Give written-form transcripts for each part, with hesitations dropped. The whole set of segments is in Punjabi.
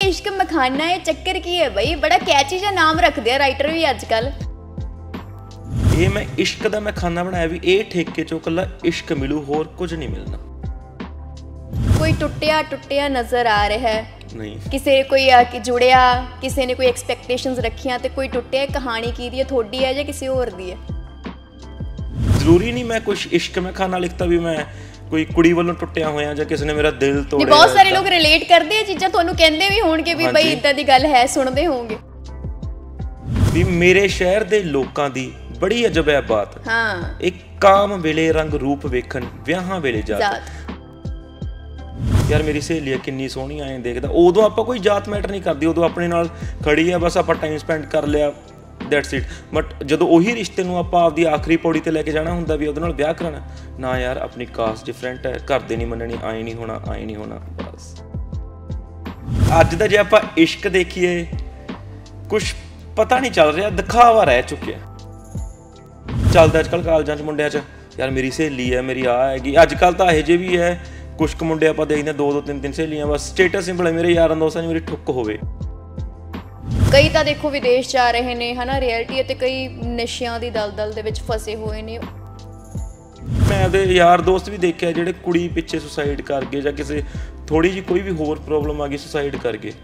इश्क मखाना है चक्कर की है बई बड़ा कैची जा नाम रखते हैं राइटर भी अजकल। ਇਹ ਮੈਂ ਇਸ਼ਕ ਦਾ ਮੈਂ ਖਾਨਾ ਬਣਾਇਆ ਵੀ ਇਹ ਠੇਕੇ ਚੋਂ ਕੱਲਾ ਇਸ਼ਕ ਮਿਲੂ ਹੋਰ ਕੁਝ ਨਹੀਂ ਮਿਲਣਾ। कोई टुटिया टुटिया नजर आ रहा है ਨਹੀਂ किसी कोई जुड़िया किसी ने कोई एक्सपैक्टेशंस रखियां ते कोई टुटिया कहानी की दी है थोड़ी है या किसी और दी है। ਜ਼ਰੂਰੀ ਨਹੀਂ ਮੈਂ ਕੁਝ ਇਸ਼ਕ ਮੈਂ ਖਾਨਾ ਲਿਖਤਾ ਵੀ ਮੈਂ ਕੋਈ ਕੁੜੀ ਵੱਲੋਂ ਟੁੱਟਿਆ ਹੋਇਆ ਜਾਂ ਕਿਸੇ ਨੇ ਮੇਰਾ ਦਿਲ ਤੋੜਿਆ। ਬਹੁਤ ਸਾਰੇ ਲੋਕ ਰਿਲੇਟ ਕਰਦੇ ਆ ਚੀਜ਼ਾਂ ਤੁਹਾਨੂੰ ਕਹਿੰਦੇ ਵੀ ਹੋਣਗੇ ਵੀ ਬਈ ਇਦਾਂ ਦੀ ਗੱਲ ਹੈ ਸੁਣਦੇ ਹੋਵੋਗੇ ਵੀ ਮੇਰੇ ਸ਼ਹਿਰ ਦੇ ਲੋਕਾਂ ਦੀ ਬੜੀ ਅਜਬ ਹੈ ਬਾਤ। ਹਾਂ ਇੱਕ ਕਾਮ ਵੇਲੇ ਰੰਗ ਰੂਪ ਵੇਖਣ ਵਿਆਹਾਂ ਵੇਲੇ ਜਾਤ। ਯਾਰ ਮੇਰੀ ਸਹੇਲੀ ਕਿੰਨੀ ਸੋਹਣੀ ਐਂ ਦੇਖਦਾ ਉਦੋਂ ਆਪਾਂ ਕੋਈ ਜਾਤ ਮੈਟਰ ਨਹੀਂ ਕਰਦੀ ਉਦੋਂ ਆਪਣੇ ਨਾਲ ਖੜੀ ਆ ਬਸ ਆਪਾਂ ਟਾਈਮ ਸਪੈਂਡ ਕਰ ਲਿਆ ਦੈਟਸ ਇਟ। ਬਟ ਜਦੋਂ ਉਹੀ ਰਿਸ਼ਤੇ ਨੂੰ ਆਪਾਂ ਆਪਦੀ ਆਖਰੀ ਪੌੜੀ ਤੇ ਲੈ ਕੇ ਜਾਣਾ ਹੁੰਦਾ ਵੀ ਉਹਦੇ ਨਾਲ ਵਿਆਹ ਕਰਾਉਣਾ ਨਾ ਯਾਰ ਆਪਣੀ ਕਾਸਟ ਡਿਫਰੈਂਟ ਹੈ ਘਰ ਦੇ ਨਹੀਂ ਮੰਨਣੀ ਆਏ ਨਹੀਂ ਹੋਣਾ ਆਏ ਨਹੀਂ ਹੋਣਾ ਬਸ। ਅੱਜ ਦਾ ਜੇ ਆਪਾਂ ਇਸ਼ਕ ਦੇਖੀਏ ਕੁਛ ਪਤਾ ਨਹੀਂ ਚੱਲ ਰਿਹਾ ਦਿਖਾਵਾ ਰਹਿ ਚੁੱਕਿਆ ਚੱਲਦਾ ਅੱਜ ਕੱਲ੍ਹ ਕਾਲਜਾਂ 'ਚ ਮੁੰਡਿਆਂ 'ਚ ਯਾਰ ਮੇਰੀ ਸਹੇਲੀ ਹੈ ਮੇਰੀ ਆਹ ਹੈਗੀ ਅੱਜ ਕੱਲ੍ਹ ਤਾਂ ਇਹੋ ਜਿਹੇ ਵੀ ਹੈ ਕੁਛ ਕੁ ਮੁੰਡੇ ਆਪਾਂ ਦੇਖਦੇ ਦੋ ਤਿੰਨ ਸਹੇਲੀਆਂ ਬਸ ਸਟੇਟਸ ਸਿੰਬਲ ਹੈ ਮੇਰੇ ਯਾਰਾਂ ਦੋਸਤਾਂ 'ਚ ਮੇਰੀ ਠੁੱਕ ਹੋਵੇ। ਕਈ ਤਾਂ ਦੇਖੋ ਵਿਦੇਸ਼ ਜਾ ਰਹੇ ਨੇ ਹਨਾ ਰਿਐਲਿਟੀ ਅਤੇ ਕਈ ਨਸ਼ਿਆਂ ਦੀ ਦਲਦਲ ਦੇ ਵਿੱਚ ਫਸੇ ਹੋਏ ਨੇ। ਮੈਂ ਉਹਦੇ ਯਾਰ ਦੋਸਤ ਵੀ ਦੇਖਿਆ ਜਿਹੜੇ ਕੁੜੀ ਪਿੱਛੇ ਸੁਸਾਈਡ ਕਰ ਗਏ ਜਾਂ ਕਿਸੇ ਥੋੜੀ ਜਿਹੀ ਕੋਈ ਵੀ ਹੋਰ ਪ੍ਰੋਬਲਮ ਆ ਗਈ ਸੁਸਾਈਡ ਕਰ ਗਏ।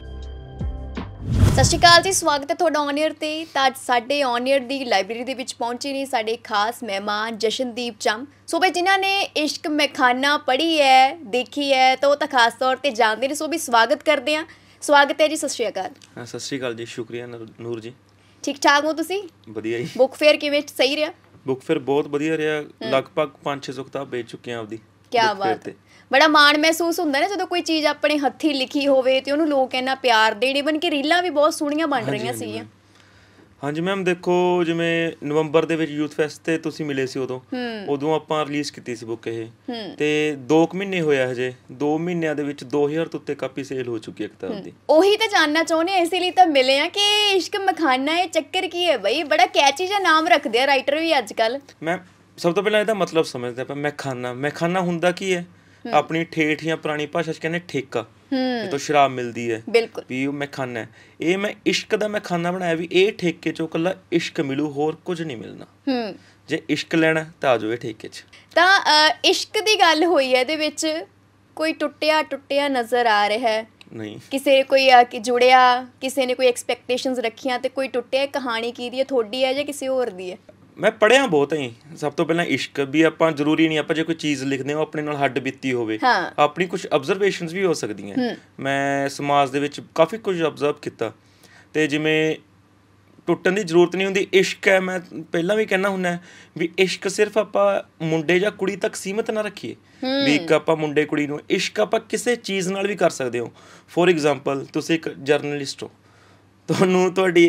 ਸਤਿ ਸ਼੍ਰੀ ਅਕਾਲ ਜੀ ਸਵਾਗਤ ਹੈ ਤੁਹਾਡਾ ਔਨ ਏਅਰ ਤੇ। ਤਾਂ ਅੱਜ ਸਾਡੇ ਔਨ ਏਅਰ ਦੀ ਲਾਇਬ੍ਰੇਰੀ ਦੇ ਵਿੱਚ ਪਹੁੰਚੇ ਨੇ ਸਾਡੇ ਖਾਸ ਮਹਿਮਾਨ ਜਸ਼ਨਦੀਪ ਚੰਮ। ਸੋ ਬਈ ਜਿਨ੍ਹਾਂ ਨੇ ਇਸ਼ਕ ਮਖਾਨਾ ਪੜ੍ਹੀ ਹੈ ਦੇਖੀ ਹੈ ਤਾਂ ਉਹ ਤਾਂ ਖਾਸ ਤੌਰ ਤੇ ਜਾਣਦੇ ਨੇ। ਸੋ ਵੀ ਸਵਾਗਤ ਕਰਦੇ ਹਾਂ। ਸਵਾਗਤ ਹੈ ਜੀ ਸਤਿ ਸ਼੍ਰੀ ਅਕਾਲ। ਹਾਂ ਸਤਿ ਸ਼੍ਰੀ ਅਕਾਲ ਜੀ ਸ਼ੁਕਰੀਆ ਨੂਰ ਜੀ। ਠੀਕ ਠਾਕ ਹੋ ਤੁਸੀਂ? ਵਧੀਆ ਜੀ। ਬੁੱਕ ਫੇਅਰ ਕਿਵੇਂ ਸਹੀ ਰਿਹਾ? ਬੁੱਕ ਫੇਅਰ ਬਹੁਤ ਵਧੀਆ ਰਿਹਾ ਲਗਭਗ 500-600 ਕਿਤਾਬ ਵੇਚ ਚੁੱਕੇ ਹਾਂ ਆਪਦੀ। ਕੀ ਬਾਤ ਹੈ। ਬੜਾ ਮਾਣ ਮਹਿਸੂਸ ਹੁੰਦਾ ਨਾ ਜਦੋਂ ਕੋਈ ਚੀਜ਼ ਆਪਣੇ ਹੱਥੀਂ ਲਿਖੀ ਹੋਵੇ ਤੇ ਉਹਨੂੰ ਲੋਕ ਇੰਨਾ ਪਿਆਰ ਦੇਣ। ਇਵਨ ਕਿ ਰੀਲਾਂ ਵੀ ਬਹੁਤ ਸੋਹਣੀਆਂ ਬਣ ਰਹੀਆਂ ਸੀਗੀਆਂ। ਹਾਂਜੀ ਮੈਮ ਦੇਖੋ ਜਿਵੇਂ ਨਵੰਬਰ ਦੇ ਵਿੱਚ ਯੂਥ ਫੈਸਟ ਤੇ ਤੁਸੀਂ ਮਿਲੇ ਸੀ ਉਦੋਂ ਆਪਾਂ ਰਿਲੀਜ਼ ਕੀਤੀ ਸੀ ਬੁੱਕ ਇਹ ਤੇ 2 ਮਹੀਨੇ ਹੋਇਆ ਹਜੇ 2 ਮਹੀਨਿਆਂ ਦੇ ਵਿੱਚ 2000 ਤੋਂ ਉੱਤੇ ਕਾਪੀ ਸੇਲ ਹੋ ਚੁੱਕੀ ਹੈ ਕਿਤਾਬ ਦੀ। ਉਹੀ ਤਾਂ ਜਾਣਨਾ ਚਾਹੁੰਦੇ ਇਸੇ ਲਈ ਤਾਂ ਮਿਲੇ ਆ ਕਿ ਇਸ਼ਕ ਮਖਾਨਾ ਹੈ ਚੱਕਰ ਕੀ ਹੈ ਬਈ ਬੜਾ ਕੈਚੀ ਜਿਹਾ ਨਾਮ ਰੱਖਦੇ ਆ ਰਾਈਟਰ ਵੀ ਅੱਜ ਕੱਲ। ਮੈਂ ਸਭ ਤੋਂ ਪਹਿਲਾਂ ਇਹਦਾ ਮਤਲਬ ਸਮਝਦਾ ਆਪਾਂ ਮੈਖਾਨਾ ਹੁੰਦਾ ਕੀ ਹੈ ਆਪਣੀ ਠੇਠ ਜਾਂ ਪੁਰਾਣੀ ਭਾਸ਼ਾ 'ਚ ਕਹਿੰਦੇ ਠੇਕਾ ਜਿੱਥੋਂ ਸ਼ਰਾਬ ਮਿਲਦੀ ਹੈ ਵੀ ਉਹ ਮੈਖਾਨਾ ਹੈ। ਇਹ ਮੈਂ ਇਸ਼ਕ ਦਾ ਮੈਖਾਨਾ ਬਣਾਇਆ ਵੀ ਇਹ ਠੇਕੇ 'ਚੋਂ ਇਕੱਲਾ ਇਸ਼ਕ ਮਿਲੂ ਹੋਰ ਕੁਝ ਨਹੀਂ ਮਿਲਣਾ। ਜੇ ਇਸ਼ਕ ਲੈਣਾ ਤਾਂ ਆ ਜਾਓ ਇਹ ਠੇਕੇ 'ਚ। ਤਾਂ ਇਸ਼ਕ ਦੀ ਗੱਲ ਹੋਈ ਹੈ ਇਹਦੇ ਵਿੱਚ ਕੋਈ ਟੁੱਟਿਆ ਨਜ਼ਰ ਆ ਰਿਹਾ ਹੈ ਨਹੀਂ ਕਿਸੇ ਕੋਈ ਜੁੜਿਆ ਕਿਸੇ ਨੇ ਕੋਈ ਐਕਸਪੈਕਟੇਸ਼ਨਸ ਰੱਖੀਆਂ ਤੇ ਕੋਈ ਟੁੱਟਿਆ ਕਹਾਣੀ ਕੀ ਦੀ ਹੈ ਤੁਹਾਡੀ ਹੈ ਜਾਂ ਕਿਸੇ ਹੋਰ ਦੀ ਹੈ? ਮੈਂ ਪੜ੍ਹਿਆ ਬਹੁਤ ਹੈ ਸਭ ਤੋਂ ਪਹਿਲਾਂ ਇਸ਼ਕ ਵੀ ਆਪਾਂ ਜ਼ਰੂਰੀ ਨਹੀਂ ਆਪਾਂ ਜੇ ਕੋਈ ਚੀਜ਼ ਲਿਖਦੇ ਹੋ ਆਪਣੇ ਨਾਲ ਹੱਡ ਬੀਤੀ ਹੋਵੇ ਆਪਣੀ ਕੁਛ ਅਬਜ਼ਰਵੇਸ਼ਨਸ ਵੀ ਹੋ ਸਕਦੀਆਂ। ਮੈਂ ਸਮਾਜ ਦੇ ਵਿੱਚ ਕਾਫੀ ਕੁਝ ਅਬਜ਼ਰਵ ਕੀਤਾ ਤੇ ਜਿਵੇਂ ਟੁੱਟਣ ਦੀ ਜ਼ਰੂਰਤ ਨਹੀਂ ਹੁੰਦੀ ਇਸ਼ਕ ਹੈ। ਮੈਂ ਪਹਿਲਾਂ ਵੀ ਕਹਿੰਦਾ ਹੁੰਦਾ ਵੀ ਇਸ਼ਕ ਸਿਰਫ ਆਪਾਂ ਮੁੰਡੇ ਜਾਂ ਕੁੜੀ ਤੱਕ ਸੀਮਿਤ ਨਾ ਰੱਖੀਏ ਵੀ ਇੱਕ ਆਪਾਂ ਮੁੰਡੇ ਕੁੜੀ ਨੂੰ ਇਸ਼ਕ ਆਪਾਂ ਕਿਸੇ ਚੀਜ਼ ਨਾਲ ਵੀ ਕਰ ਸਕਦੇ ਹੋ। ਫੋਰ ਐਗਜ਼ਾਮਪਲ ਤੁਸੀਂ ਇੱਕ ਜਰਨਲਿਸਟ ਹੋ ਤੁਹਾਨੂੰ ਤੁਹਾਡੀ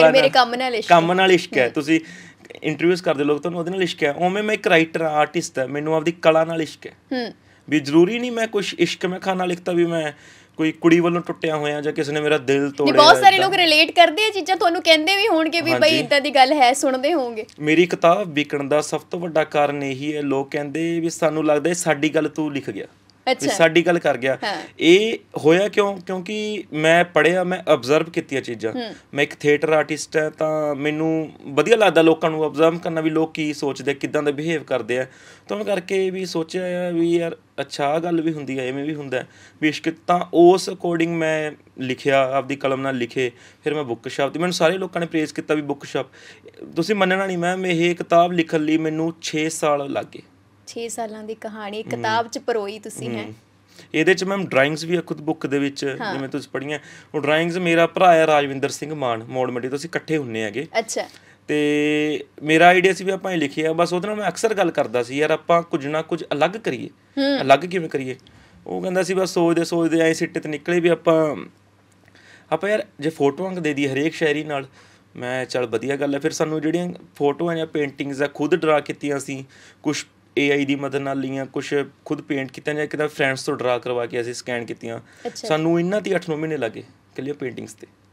ਕੰਮ ਨਾਲ ਇਸ਼ਕ ਹੈ ਤੁਸੀਂ ਇੰਟਰਵਿਊਜ਼ ਕਰਦੇ ਲੋਕ ਤੁਹਾਨੂੰ ਉਹਦੇ ਨਾਲ ਇਸ਼ਕ ਹੈ। ਉਵੇਂ ਮੈਂ ਇੱਕ ਰਾਈਟਰ ਆਰਟਿਸਟ ਹੈ ਮੈਨੂੰ ਆਪਦੀ ਕਲਾ ਨਾਲ ਇਸ਼ਕ ਹੈ ਵੀ ਜ਼ਰੂਰੀ ਨਹੀਂ ਮੈਂ ਕੁਛ ਇਸ਼ਕ ਮੈਂ ਖਾਨਾ ਲਿਖਤਾ ਵੀ ਮੈਂ ਕੋਈ ਕੁੜੀ ਵੱਲੋਂ ਟੁੱਟਿਆ ਹੋਇਆ ਜਾਂ ਕਿਸੇ ਨੇ ਮੇਰਾ ਦਿਲ ਤੋੜਿਆ। ਬਹੁਤ ਸਾਰੇ ਲੋਕ ਰਿਲੇਟ ਕਰਦੇ ਆ ਚੀਜ਼ਾਂ ਤੁਹਾਨੂੰ ਕਹਿੰਦੇ ਵੀ ਹੋਣਗੇ ਵੀ ਬਈ ਇਦਾਂ ਦੀ ਗੱਲ ਹੈ ਸੁਣਦੇ ਹੋਵੋਗੇ। ਮੇਰੀ ਕਿਤਾਬ ਵਿਕਣ ਦਾ ਸਭ ਤੋਂ ਵੱਡਾ ਕਾਰਨ ਇਹੀ ਹੈ ਲੋਕ ਕਹਿੰਦੇ ਵੀ ਸਾਨੂੰ ਲੱਗਦਾ ਸਾਡੀ ਗੱਲ ਤੂੰ ਲਿਖ ਗਿਆ ਸਾਡੀ ਗੱਲ ਕਰ ਗਿਆ। ਇਹ ਹੋਇਆ ਕਿਉਂਕਿ ਮੈਂ ਪੜ੍ਹਿਆ ਮੈਂ ਅਬਜ਼ਰਵ ਕੀਤੀਆਂ ਚੀਜ਼ਾਂ। ਮੈਂ ਇੱਕ ਥੀਏਟਰ ਆਰਟਿਸਟ ਹੈ ਤਾਂ ਮੈਨੂੰ ਵਧੀਆ ਲੱਗਦਾ ਲੋਕਾਂ ਨੂੰ ਅਬਜ਼ਰਵ ਕਰਨਾ ਵੀ ਲੋਕ ਕੀ ਸੋਚਦੇ ਕਿੱਦਾਂ ਦੇ ਬਿਹੇਵ ਕਰਦੇ ਆ ਤਾਂ ਉਹ ਕਰਕੇ ਵੀ ਸੋਚਿਆ ਵੀ ਯਾਰ ਅੱਛਾ ਆਹ ਗੱਲ ਵੀ ਹੁੰਦੀ ਹੈ ਇਵੇਂ ਵੀ ਹੁੰਦਾ ਵੀ ਇਸ਼ਕ ਤਾਂ ਉਸ ਅਕੋਰਡਿੰਗ ਮੈਂ ਲਿਖਿਆ ਆਪਦੀ ਕਲਮ ਨਾਲ ਲਿਖੇ। ਫਿਰ ਮੈਂ ਬੁੱਕ ਸ਼ਾਪ ਦੀ ਮੈਨੂੰ ਸਾਰੇ ਲੋਕਾਂ ਨੇ ਪ੍ਰੇਜ਼ ਕੀਤਾ ਵੀ ਬੁੱਕ ਸ਼ਾਪ ਤੁਸੀਂ ਮੰਨਣਾ ਨਹੀਂ ਮੈਮ ਇਹ ਕਿਤਾਬ ਲਿਖਣ ਲਈ ਮੈਨੂੰ 6 ਸਾਲ ਲੱਗ ਗਏ। 6 ਸਾਲਾਂ ਦੀ ਕਹਾਣੀ ਕਿਤਾਬ 'ਚ ਪਰੋਈ ਤੁਸੀਂ ਹੈ। ਇਹਦੇ 'ਚ ਮੈਮ ਡਰਾਇੰਗਸ ਵੀ ਆ ਖੁਦ ਬੁੱਕ ਦੇ ਵਿੱਚ ਜਿਵੇਂ ਤੁਸੀਂ ਪੜ੍ਹੀਆਂ ਉਹ ਡਰਾਇੰਗਸ ਮੇਰਾ ਭਰਾ ਹੈ ਰਾਜਵਿੰਦਰ ਸਿੰਘ ਮਾਨ ਮੋੜ ਮੰਡੀ ਤੋਂ ਅਸੀਂ ਇਕੱਠੇ ਹੁੰਦੇ ਹੈਗੇ। ਅੱਛਾ ਤੇ ਮੇਰਾ ਆਈਡੀਆ ਸੀ ਵੀ ਆਪਾਂ ਇਹ ਲਿਖਿਆ ਬਸ ਉਹਦੇ ਨਾਲ ਮੈਂ ਅਕਸਰ ਗੱਲ ਕਰਦਾ ਸੀ ਯਾਰ ਆਪਾਂ ਕੁਝ ਨਾ ਕੁਝ ਅਲੱਗ ਕਰੀਏ ਅਲੱਗ ਕਿਵੇਂ ਕਰੀਏ। ਉਹ ਕਹਿੰਦਾ ਸੀ ਬਸ ਸੋਚਦੇ ਐਂ ਸਿੱਟੇ ਤੇ ਨਿਕਲੇ ਵੀ ਆਪਾਂ ਯਾਰ ਜੇ ਫੋਟੋਆਂ ਦੇ ਦੀ ਹਰੇਕ ਸ਼ਾਇਰੀ ਨਾਲ ਮੈਂ ਚੱਲ ਵਧੀਆ ਗੱਲ ਹੈ। ਫਿਰ ਸਾਨੂੰ ਜਿਹੜੀਆਂ ਫੋਟੋਆਂ ਜਾਂ ਪੇਂਟਿੰਗਸ ਆ ਖੁਦ ਡਰਾ ਕੀਤੀਆਂ ਸੀ ਕੁਛ AI ਦੀ ਮਦਦ ਨਾਲ ਲਈਆਂ ਕੁਛ ਖੁਦ ਪੇਂਟ ਕੀਤੀਆਂ ਜਾਂ ਕਿਤੇ ਫਰੈਂਡਸ ਤੋਂ ਡਰਾ ਕਰਵਾ ਕੇ ਅਸੀਂ ਸਕੈਨ ਕੀਤੀਆਂ। ਸਾਨੂੰ ਇਹਨਾਂ ਦੀ 8-9 ਮਹੀਨੇ ਲੱਗੇ ਇਕੱਲੀਆਂ ਪੇਂਟਿੰਗਸ 'ਤੇ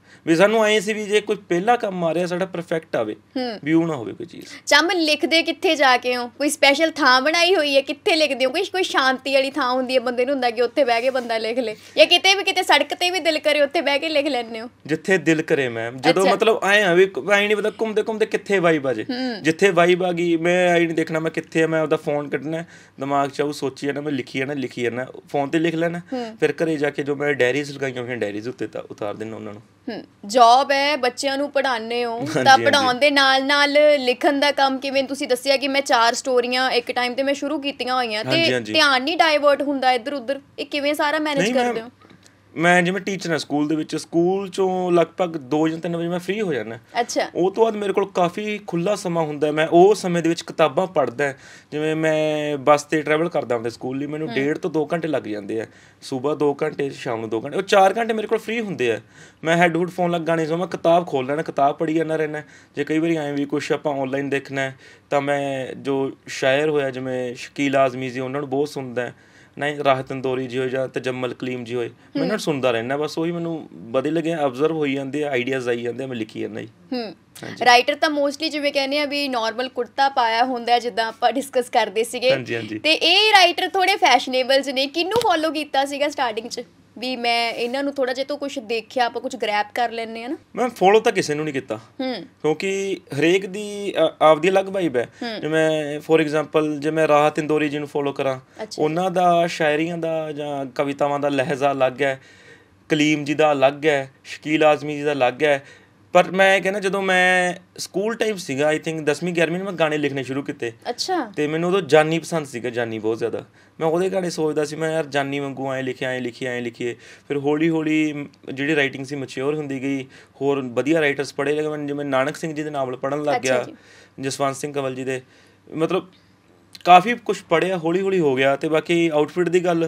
ਵੀ ਸਾਨੂੰ ਐਂ ਸੀ ਵੀ ਜੇ ਕੋਈ ਪਹਿਲਾ ਕੰਮ ਆ ਰਿਹਾ ਸਾਡਾ ਪਰਫੈਕਟ ਆਵੇ, ਵੀ ਉਹ ਨਾ ਹੋਵੇ ਕੋਈ ਚੀਜ਼। ਚੰਮ ਲਿਖਦੇ ਕਿੱਥੇ ਜਾ ਕੇ ਹੋ? ਕੋਈ ਸਪੈਸ਼ਲ ਥਾਂ ਬਣਾਈ ਹੋਈ ਹੈ? ਕਿੱਥੇ ਲਿਖਦੇ ਹੋ? ਕੋਈ ਸ਼ਾਂਤੀ ਵਾਲੀ ਥਾਂ ਹੁੰਦੀ ਹੈ, ਬੰਦੇ ਨੂੰ ਹੁੰਦਾ ਕਿ ਉੱਥੇ ਬਹਿ ਕੇ ਬੰਦਾ ਲਿਖ ਲੇ, ਜਾਂ ਕਿਤੇ ਵੀ ਕਿਤੇ ਸੜਕ ਤੇ ਵੀ ਦਿਲ ਕਰੇ ਉੱਥੇ ਬਹਿ ਕੇ ਲਿਖ ਲੈਂਦੇ ਹੋ? ਜਿੱਥੇ ਦਿਲ ਕਰੇ ਮੈਮ, ਜਦੋਂ ਮਤਲਬ ਐਂ ਆ ਵੀ ਐਂ ਨਹੀਂ ਪਤਾ ਘੁੰਮਦੇ ਘੁੰਮਦੇ ਕਿੱਥੇ ਵਾਈਬ ਆ ਜੇ, ਜਿੱਥੇ ਵਾਈਬ ਆ ਗਈ ਮੈਂ ਐਂ ਨਹੀਂ ਦੇਖਣਾ ਮੈਂ ਕਿੱਥੇ ਆ, ਮੈਂ ਉਹਦਾ ਫੋਨ ਕੱਢਣਾ, ਦਿਮਾਗ 'ਚ ਉਹ ਸੋਚੀ ਜਾਣਾ, ਮੈਂ ਲਿਖੀ ਜਾਣਾ ਫੋਨ ਤੇ ਲਿਖ ਲੈਣਾ, ਫਿਰ ਘਰੇ ਜਾ ਕੇ ਜੋ ਮੈਂ ਡਾਇਰੀਜ਼ ਲਗਾਈਆਂ ਹੋਈਆਂ ਡਾਇਰੀਜ਼ ਉੱਤੇ ਉਤਾਰ ਦੇਣਾ ਉਹਨਾਂ ਨੂੰ। ਜੌਬ ਹੈ, ਬੱਚਿਆਂ ਨੂੰ ਪੜ੍ਹਾਉਂਦੇ ਹੋ, ਤਾਂ ਪੜ੍ਹਾਉਣ ਦੇ ਨਾਲ ਨਾਲ ਲਿਖਣ ਦਾ ਕੰਮ ਕਿਵੇਂ? ਤੁਸੀਂ ਦੱਸਿਆ ਕਿ ਮੈਂ 4 ਸਟੋਰੀਆਂ ਇੱਕ ਟਾਈਮ ਤੇ ਮੈਂ ਸ਼ੁਰੂ ਕੀਤੀਆਂ ਹੋਈਆਂ, ਤੇ ਧਿਆਨ ਨਹੀਂ ਡਾਇਵਰਟ ਹੁੰਦਾ ਇੱਧਰ ਉੱਧਰ, ਇਹ ਕਿਵੇਂ ਸਾਰਾ ਮੈਨੇਜ ਕਰਦੇ ਹੋ? ਮੈਂ ਜਿਵੇਂ ਟੀਚਰ ਹਾਂ ਸਕੂਲ ਦੇ ਵਿੱਚ, ਸਕੂਲ 'ਚੋਂ ਲਗਭਗ 2 ਜਾਂ 3 ਵਜੇ ਮੈਂ ਫ੍ਰੀ ਹੋ ਜਾਂਦਾ। ਅੱਛਾ। ਉਹ ਤੋਂ ਬਾਅਦ ਮੇਰੇ ਕੋਲ ਕਾਫੀ ਖੁੱਲ੍ਹਾ ਸਮਾਂ ਹੁੰਦਾ, ਮੈਂ ਉਹ ਸਮੇਂ ਦੇ ਵਿੱਚ ਕਿਤਾਬਾਂ ਪੜ੍ਹਦਾ। ਜਿਵੇਂ ਮੈਂ ਬੱਸ 'ਤੇ ਟਰੈਵਲ ਕਰਦਾ ਹੁੰਦਾ ਸਕੂਲ ਲਈ, ਮੈਨੂੰ 1.5 ਤੋਂ 2 ਘੰਟੇ ਲੱਗ ਜਾਂਦੇ ਆ, ਸੁਬਾਹ 2 ਘੰਟੇ, ਸ਼ਾਮ ਨੂੰ 2 ਘੰਟੇ, ਉਹ 4 ਘੰਟੇ ਮੇਰੇ ਕੋਲ ਫ੍ਰੀ ਹੁੰਦੇ ਆ। ਮੈਂ ਹੈੱਡਫੋਨ ਫੋਨ ਲਗਾਉਣੇ ਸੋ ਮੈਂ ਕਿਤਾਬ ਖੋਲ੍ਹ ਲੈਣਾ, ਕਿਤਾਬ ਪੜ੍ਹੀ ਜਾਂਦਾ ਰਹਿਣਾ। ਜੇ ਕਈ ਵਾਰੀ ਐਂ ਵੀ ਕੁਛ ਆਪਾਂ ਔਨਲਾਈਨ ਦੇਖਣਾ ਤਾਂ ਮੈਂ ਜੋ ਸ਼ਾਇਰ ਹੋਇਆ ਜਿਵੇਂ ਸ਼ਕੀਲ ਆਜ਼ਮੀ ਜੀ, ਉਹਨਾਂ ਨੂੰ ਬਹੁਤ ਸੁਣਦਾ, ਨਹੀਂ ਰਾਹਤ ਇੰਦੋਰੀ ਜੀ ਹੋਏ ਜਾਂ ਤਜਮਲ ਕਲੀਮ ਜੀ ਹੋਏ, ਮੈਂ ਉਹਨਾਂ ਨੂੰ ਸੁਣਦਾ ਰਹਿੰਦਾ। ਬਸ ਉਹੀ ਮੈਨੂੰ ਵਧੀਆ ਲੱਗਿਆ, ਅਬਜ਼ਰਵ ਹੋਈ ਜਾਂਦੇ ਆ, ਆਈਡੀਆਜ਼ ਆਈ ਜਾਂਦੇ ਆ, ਮੈਂ ਲਿਖੀ ਜਾਂਦਾ ਜੀ। ਰਾਈਟਰ ਤਾਂ ਮੋਸਟਲੀ ਜਿਵੇਂ ਕਹਿੰਦੇ ਆ ਵੀ ਨੋਰਮਲ ਕੁੜਤਾ ਪਾਇਆ ਹੁੰਦਾ, ਜਿੱਦਾਂ ਆਪਾਂ ਡਿਸਕਸ ਕਰਦੇ ਸੀਗੇ, ਤੇ ਇਹ ਰਾਈਟਰ ਥੋੜੇ ਫੈਸ਼ਨੇਬਲ ਨੇ। ਕਿਹਨੂੰ ਫੋਲੋ ਕੀਤਾ ਸੀਗਾ ਸਟਾਰਟਿੰਗ 'ਚ ਵੀ ਮੈਂ ਇਹਨਾਂ ਨੂੰ ਥੋੜਾ ਜਿਹਾ ਤੋਂ ਕੁਝ ਦੇਖਿਆ, ਆਪਾਂ ਕੁਝ ਗ੍ਰੈਬ ਕਰ ਲੈਂਦੇ ਆ ਨਾ? ਮੈਂ ਫੋਲੋ ਤਾਂ ਕਿਸੇ ਨੂੰ ਨਹੀਂ ਕੀਤਾ, ਕਿਉਂਕਿ ਹਰੇਕ ਦੀ ਆਪਦੀ ਅਲੱਗ ਵਾਈਬ ਹੈ। ਜਿਵੇਂ ਫੋਰ ਐਗਜ਼ਾਮਪਲ ਜੇ ਮੈਂ ਰਾਹਤ ਇੰਦੋਰੀ ਜੀ ਨੂੰ ਫੋਲੋ ਕਰਾਂ, ਉਹਨਾਂ ਦਾ ਸ਼ਾਇਰੀਆਂ ਦਾ ਜਾਂ ਕਵਿਤਾਵਾਂ ਦਾ ਲਹਿਜ਼ਾ ਅਲੱਗ ਹੈ, ਕਲੀਮ ਜੀ ਦਾ ਅਲੱਗ ਹੈ, ਸ਼ਕੀਲ ਆਜ਼ਮੀ ਜੀ ਦਾ ਅਲੱਗ ਹੈ। ਪਰ ਮੈਂ ਕਹਿੰਦਾ ਜਦੋਂ ਮੈਂ ਸਕੂਲ ਟਾਈਮ ਸੀਗਾ, ਆਈ ਥਿੰਕ 10ਵੀਂ 11ਵੀਂ ਨੂੰ ਮੈਂ ਗਾਣੇ ਲਿਖਣੇ ਸ਼ੁਰੂ ਕੀਤੇ। ਅੱਛਾ। ਅਤੇ ਮੈਨੂੰ ਉਦੋਂ ਜਾਨੀ ਪਸੰਦ ਸੀਗਾ, ਜਾਨੀ ਬਹੁਤ ਜ਼ਿਆਦਾ। ਮੈਂ ਉਹਦੇ ਗਾਣੇ ਸੋਚਦਾ ਸੀ, ਮੈਂ ਯਾਰ ਜਾਨੀ ਵਾਂਗੂ ਐਂ ਲਿਖੀਏ। ਫਿਰ ਹੌਲੀ ਹੌਲੀ ਜਿਹੜੀ ਰਾਈਟਿੰਗ ਸੀ ਮੈਚਿਓਰ ਹੁੰਦੀ ਗਈ, ਹੋਰ ਵਧੀਆ ਰਾਈਟਰਸ ਪੜ੍ਹੇ ਲਗੇ ਮੈਂ, ਜਿਵੇਂ ਨਾਨਕ ਸਿੰਘ ਜੀ ਦੇ ਨਾਵਲ ਪੜ੍ਹਨ ਲੱਗ ਗਿਆ, ਜਸਵੰਤ ਸਿੰਘ ਕੰਵਲ ਜੀ ਦੇ, ਮਤਲਬ ਕਾਫੀ ਕੁਛ ਪੜ੍ਹਿਆ, ਹੌਲੀ ਹੌਲੀ ਹੋ ਗਿਆ। ਅਤੇ ਬਾਕੀ ਆਊਟਫਿਟ ਦੀ ਗੱਲ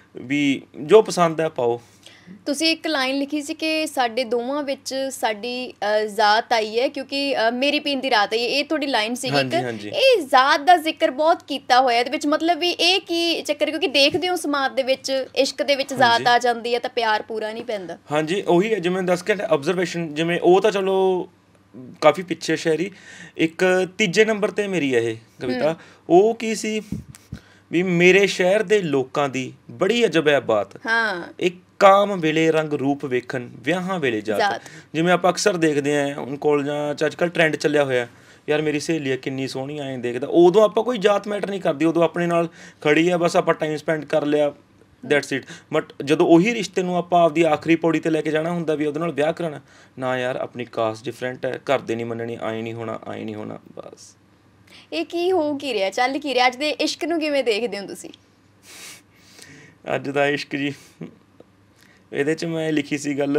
ਵੀ ਜੋ ਪਸੰਦ ਹੈ ਪਾਓ। ਤੁਸੀਂ ਇੱਕ ਲਾਈਨ ਲਿਖੀ ਸੀ ਕਿ ਸਾਡੇ ਦੋਵਾਂ ਵਿੱਚ ਸਾਡੀ ਜ਼ਾਤ ਆਈ ਹੈ ਕਿਉਂਕਿ ਮੇਰੀ ਪੀਂਦੀ ਰਾਤ ਆਈ ਹੈ, ਇਹ ਤੁਹਾਡੀ ਲਾਈਨ ਸੀਗੀ ਇੱਕ। ਇਹ ਜ਼ਾਤ ਦਾ ਜ਼ਿਕਰ ਬਹੁਤ ਕੀਤਾ ਹੋਇਆ ਇਹਦੇ ਵਿੱਚ, ਮਤਲਬ ਵੀ ਇਹ ਕੀ ਚੱਕਰ? ਕਿਉਂਕਿ ਦੇਖਦੇ ਹੋ ਸਮਾਜ ਦੇ ਵਿੱਚ ਇਸ਼ਕ ਦੇ ਵਿੱਚ ਜ਼ਾਤ ਆ ਜਾਂਦੀ ਹੈ ਤਾਂ ਪਿਆਰ ਪੂਰਾ ਨਹੀਂ ਪੈਂਦਾ। ਹਾਂਜੀ ਉਹੀ ਹੈ, ਜਿਵੇਂ ਦੱਸ ਕੇ ਆਬਜ਼ਰਵੇਸ਼ਨ, ਜਿਵੇਂ ਉਹ ਤਾਂ ਚਲੋ ਕਾਫੀ ਪਿੱਛੇ ਸ਼ਾਇਰੀ। ਇੱਕ 3 ਨੰਬਰ 'ਤੇ ਮੇਰੀ ਇਹ ਕਵਿਤਾ, ਉਹ ਕੀ ਸੀ ਵੀ ਮੇਰੇ ਸ਼ਹਿਰ ਦੇ ਲੋਕਾਂ ਦੀ ਬੜੀ ਅਜਬ ਹੈ ਬਾਤ, ਇੱਕ ਕਾਮ ਵੇਲੇ ਰੰਗ ਰੂਪ ਵੇਖਣ ਵਿਆਹਾਂ ਵੇਲੇ ਜਾਤ। ਜਿਵੇਂ ਆਪਾਂ ਅਕਸਰ ਦੇਖਦੇ ਹਾਂ ਹੁਣ ਕਾਲਜਾਂ 'ਚ ਅੱਜ ਕੱਲ੍ਹ ਟਰੈਂਡ ਚੱਲਿਆ ਹੋਇਆ, ਯਾਰ ਮੇਰੀ ਸਹੇਲੀ ਹੈ ਕਿੰਨੀ ਸੋਹਣੀ ਐਂ ਦੇਖਦਾ, ਉਦੋਂ ਆਪਾਂ ਕੋਈ ਜਾਤ ਮੈਟਰ ਨਹੀਂ ਕਰਦੀ, ਉਦੋਂ ਆਪਣੇ ਨਾਲ ਖੜੀ ਆ, ਬਸ ਆਪਾਂ ਟਾਈਮ ਸਪੈਂਡ ਕਰ ਲਿਆ, ਦੈਟਸ ਇਟ। ਬਟ ਜਦੋਂ ਉਹੀ ਰਿਸ਼ਤੇ ਨੂੰ ਆਪਾਂ ਆਪਦੀ ਆਖਰੀ ਪੌੜੀ 'ਤੇ ਲੈ ਕੇ ਜਾਣਾ ਹੁੰਦਾ ਵੀ ਉਹਦੇ ਨਾਲ ਵਿਆਹ ਕਰਾਉਣਾ, ਨਾ ਯਾਰ ਆਪਣੀ ਕਾਸਟ ਡਿਫਰੈਂਟ ਹੈ, ਘਰ ਦੇ ਨਹੀਂ ਮੰਨਣੀ, ਆਏਂ ਨਹੀਂ ਹੋਣਾ ਬਸ। ਇਹ ਕੀ ਹੋ ਕੀ ਰਿਹਾ, ਚੱਲ ਕੀ ਰਿਹਾ? ਅੱਜ ਦੇ ਇਸ਼ਕ ਨੂੰ ਕਿਵੇਂ ਦੇਖਦੇ ਹੋ ਤੁਸੀਂ? ਅੱਜ ਦਾ ਇਸ਼ਕ ਜੀ, ਇਹਦੇ 'ਚ ਮੈਂ ਲਿਖੀ ਸੀ ਗੱਲ,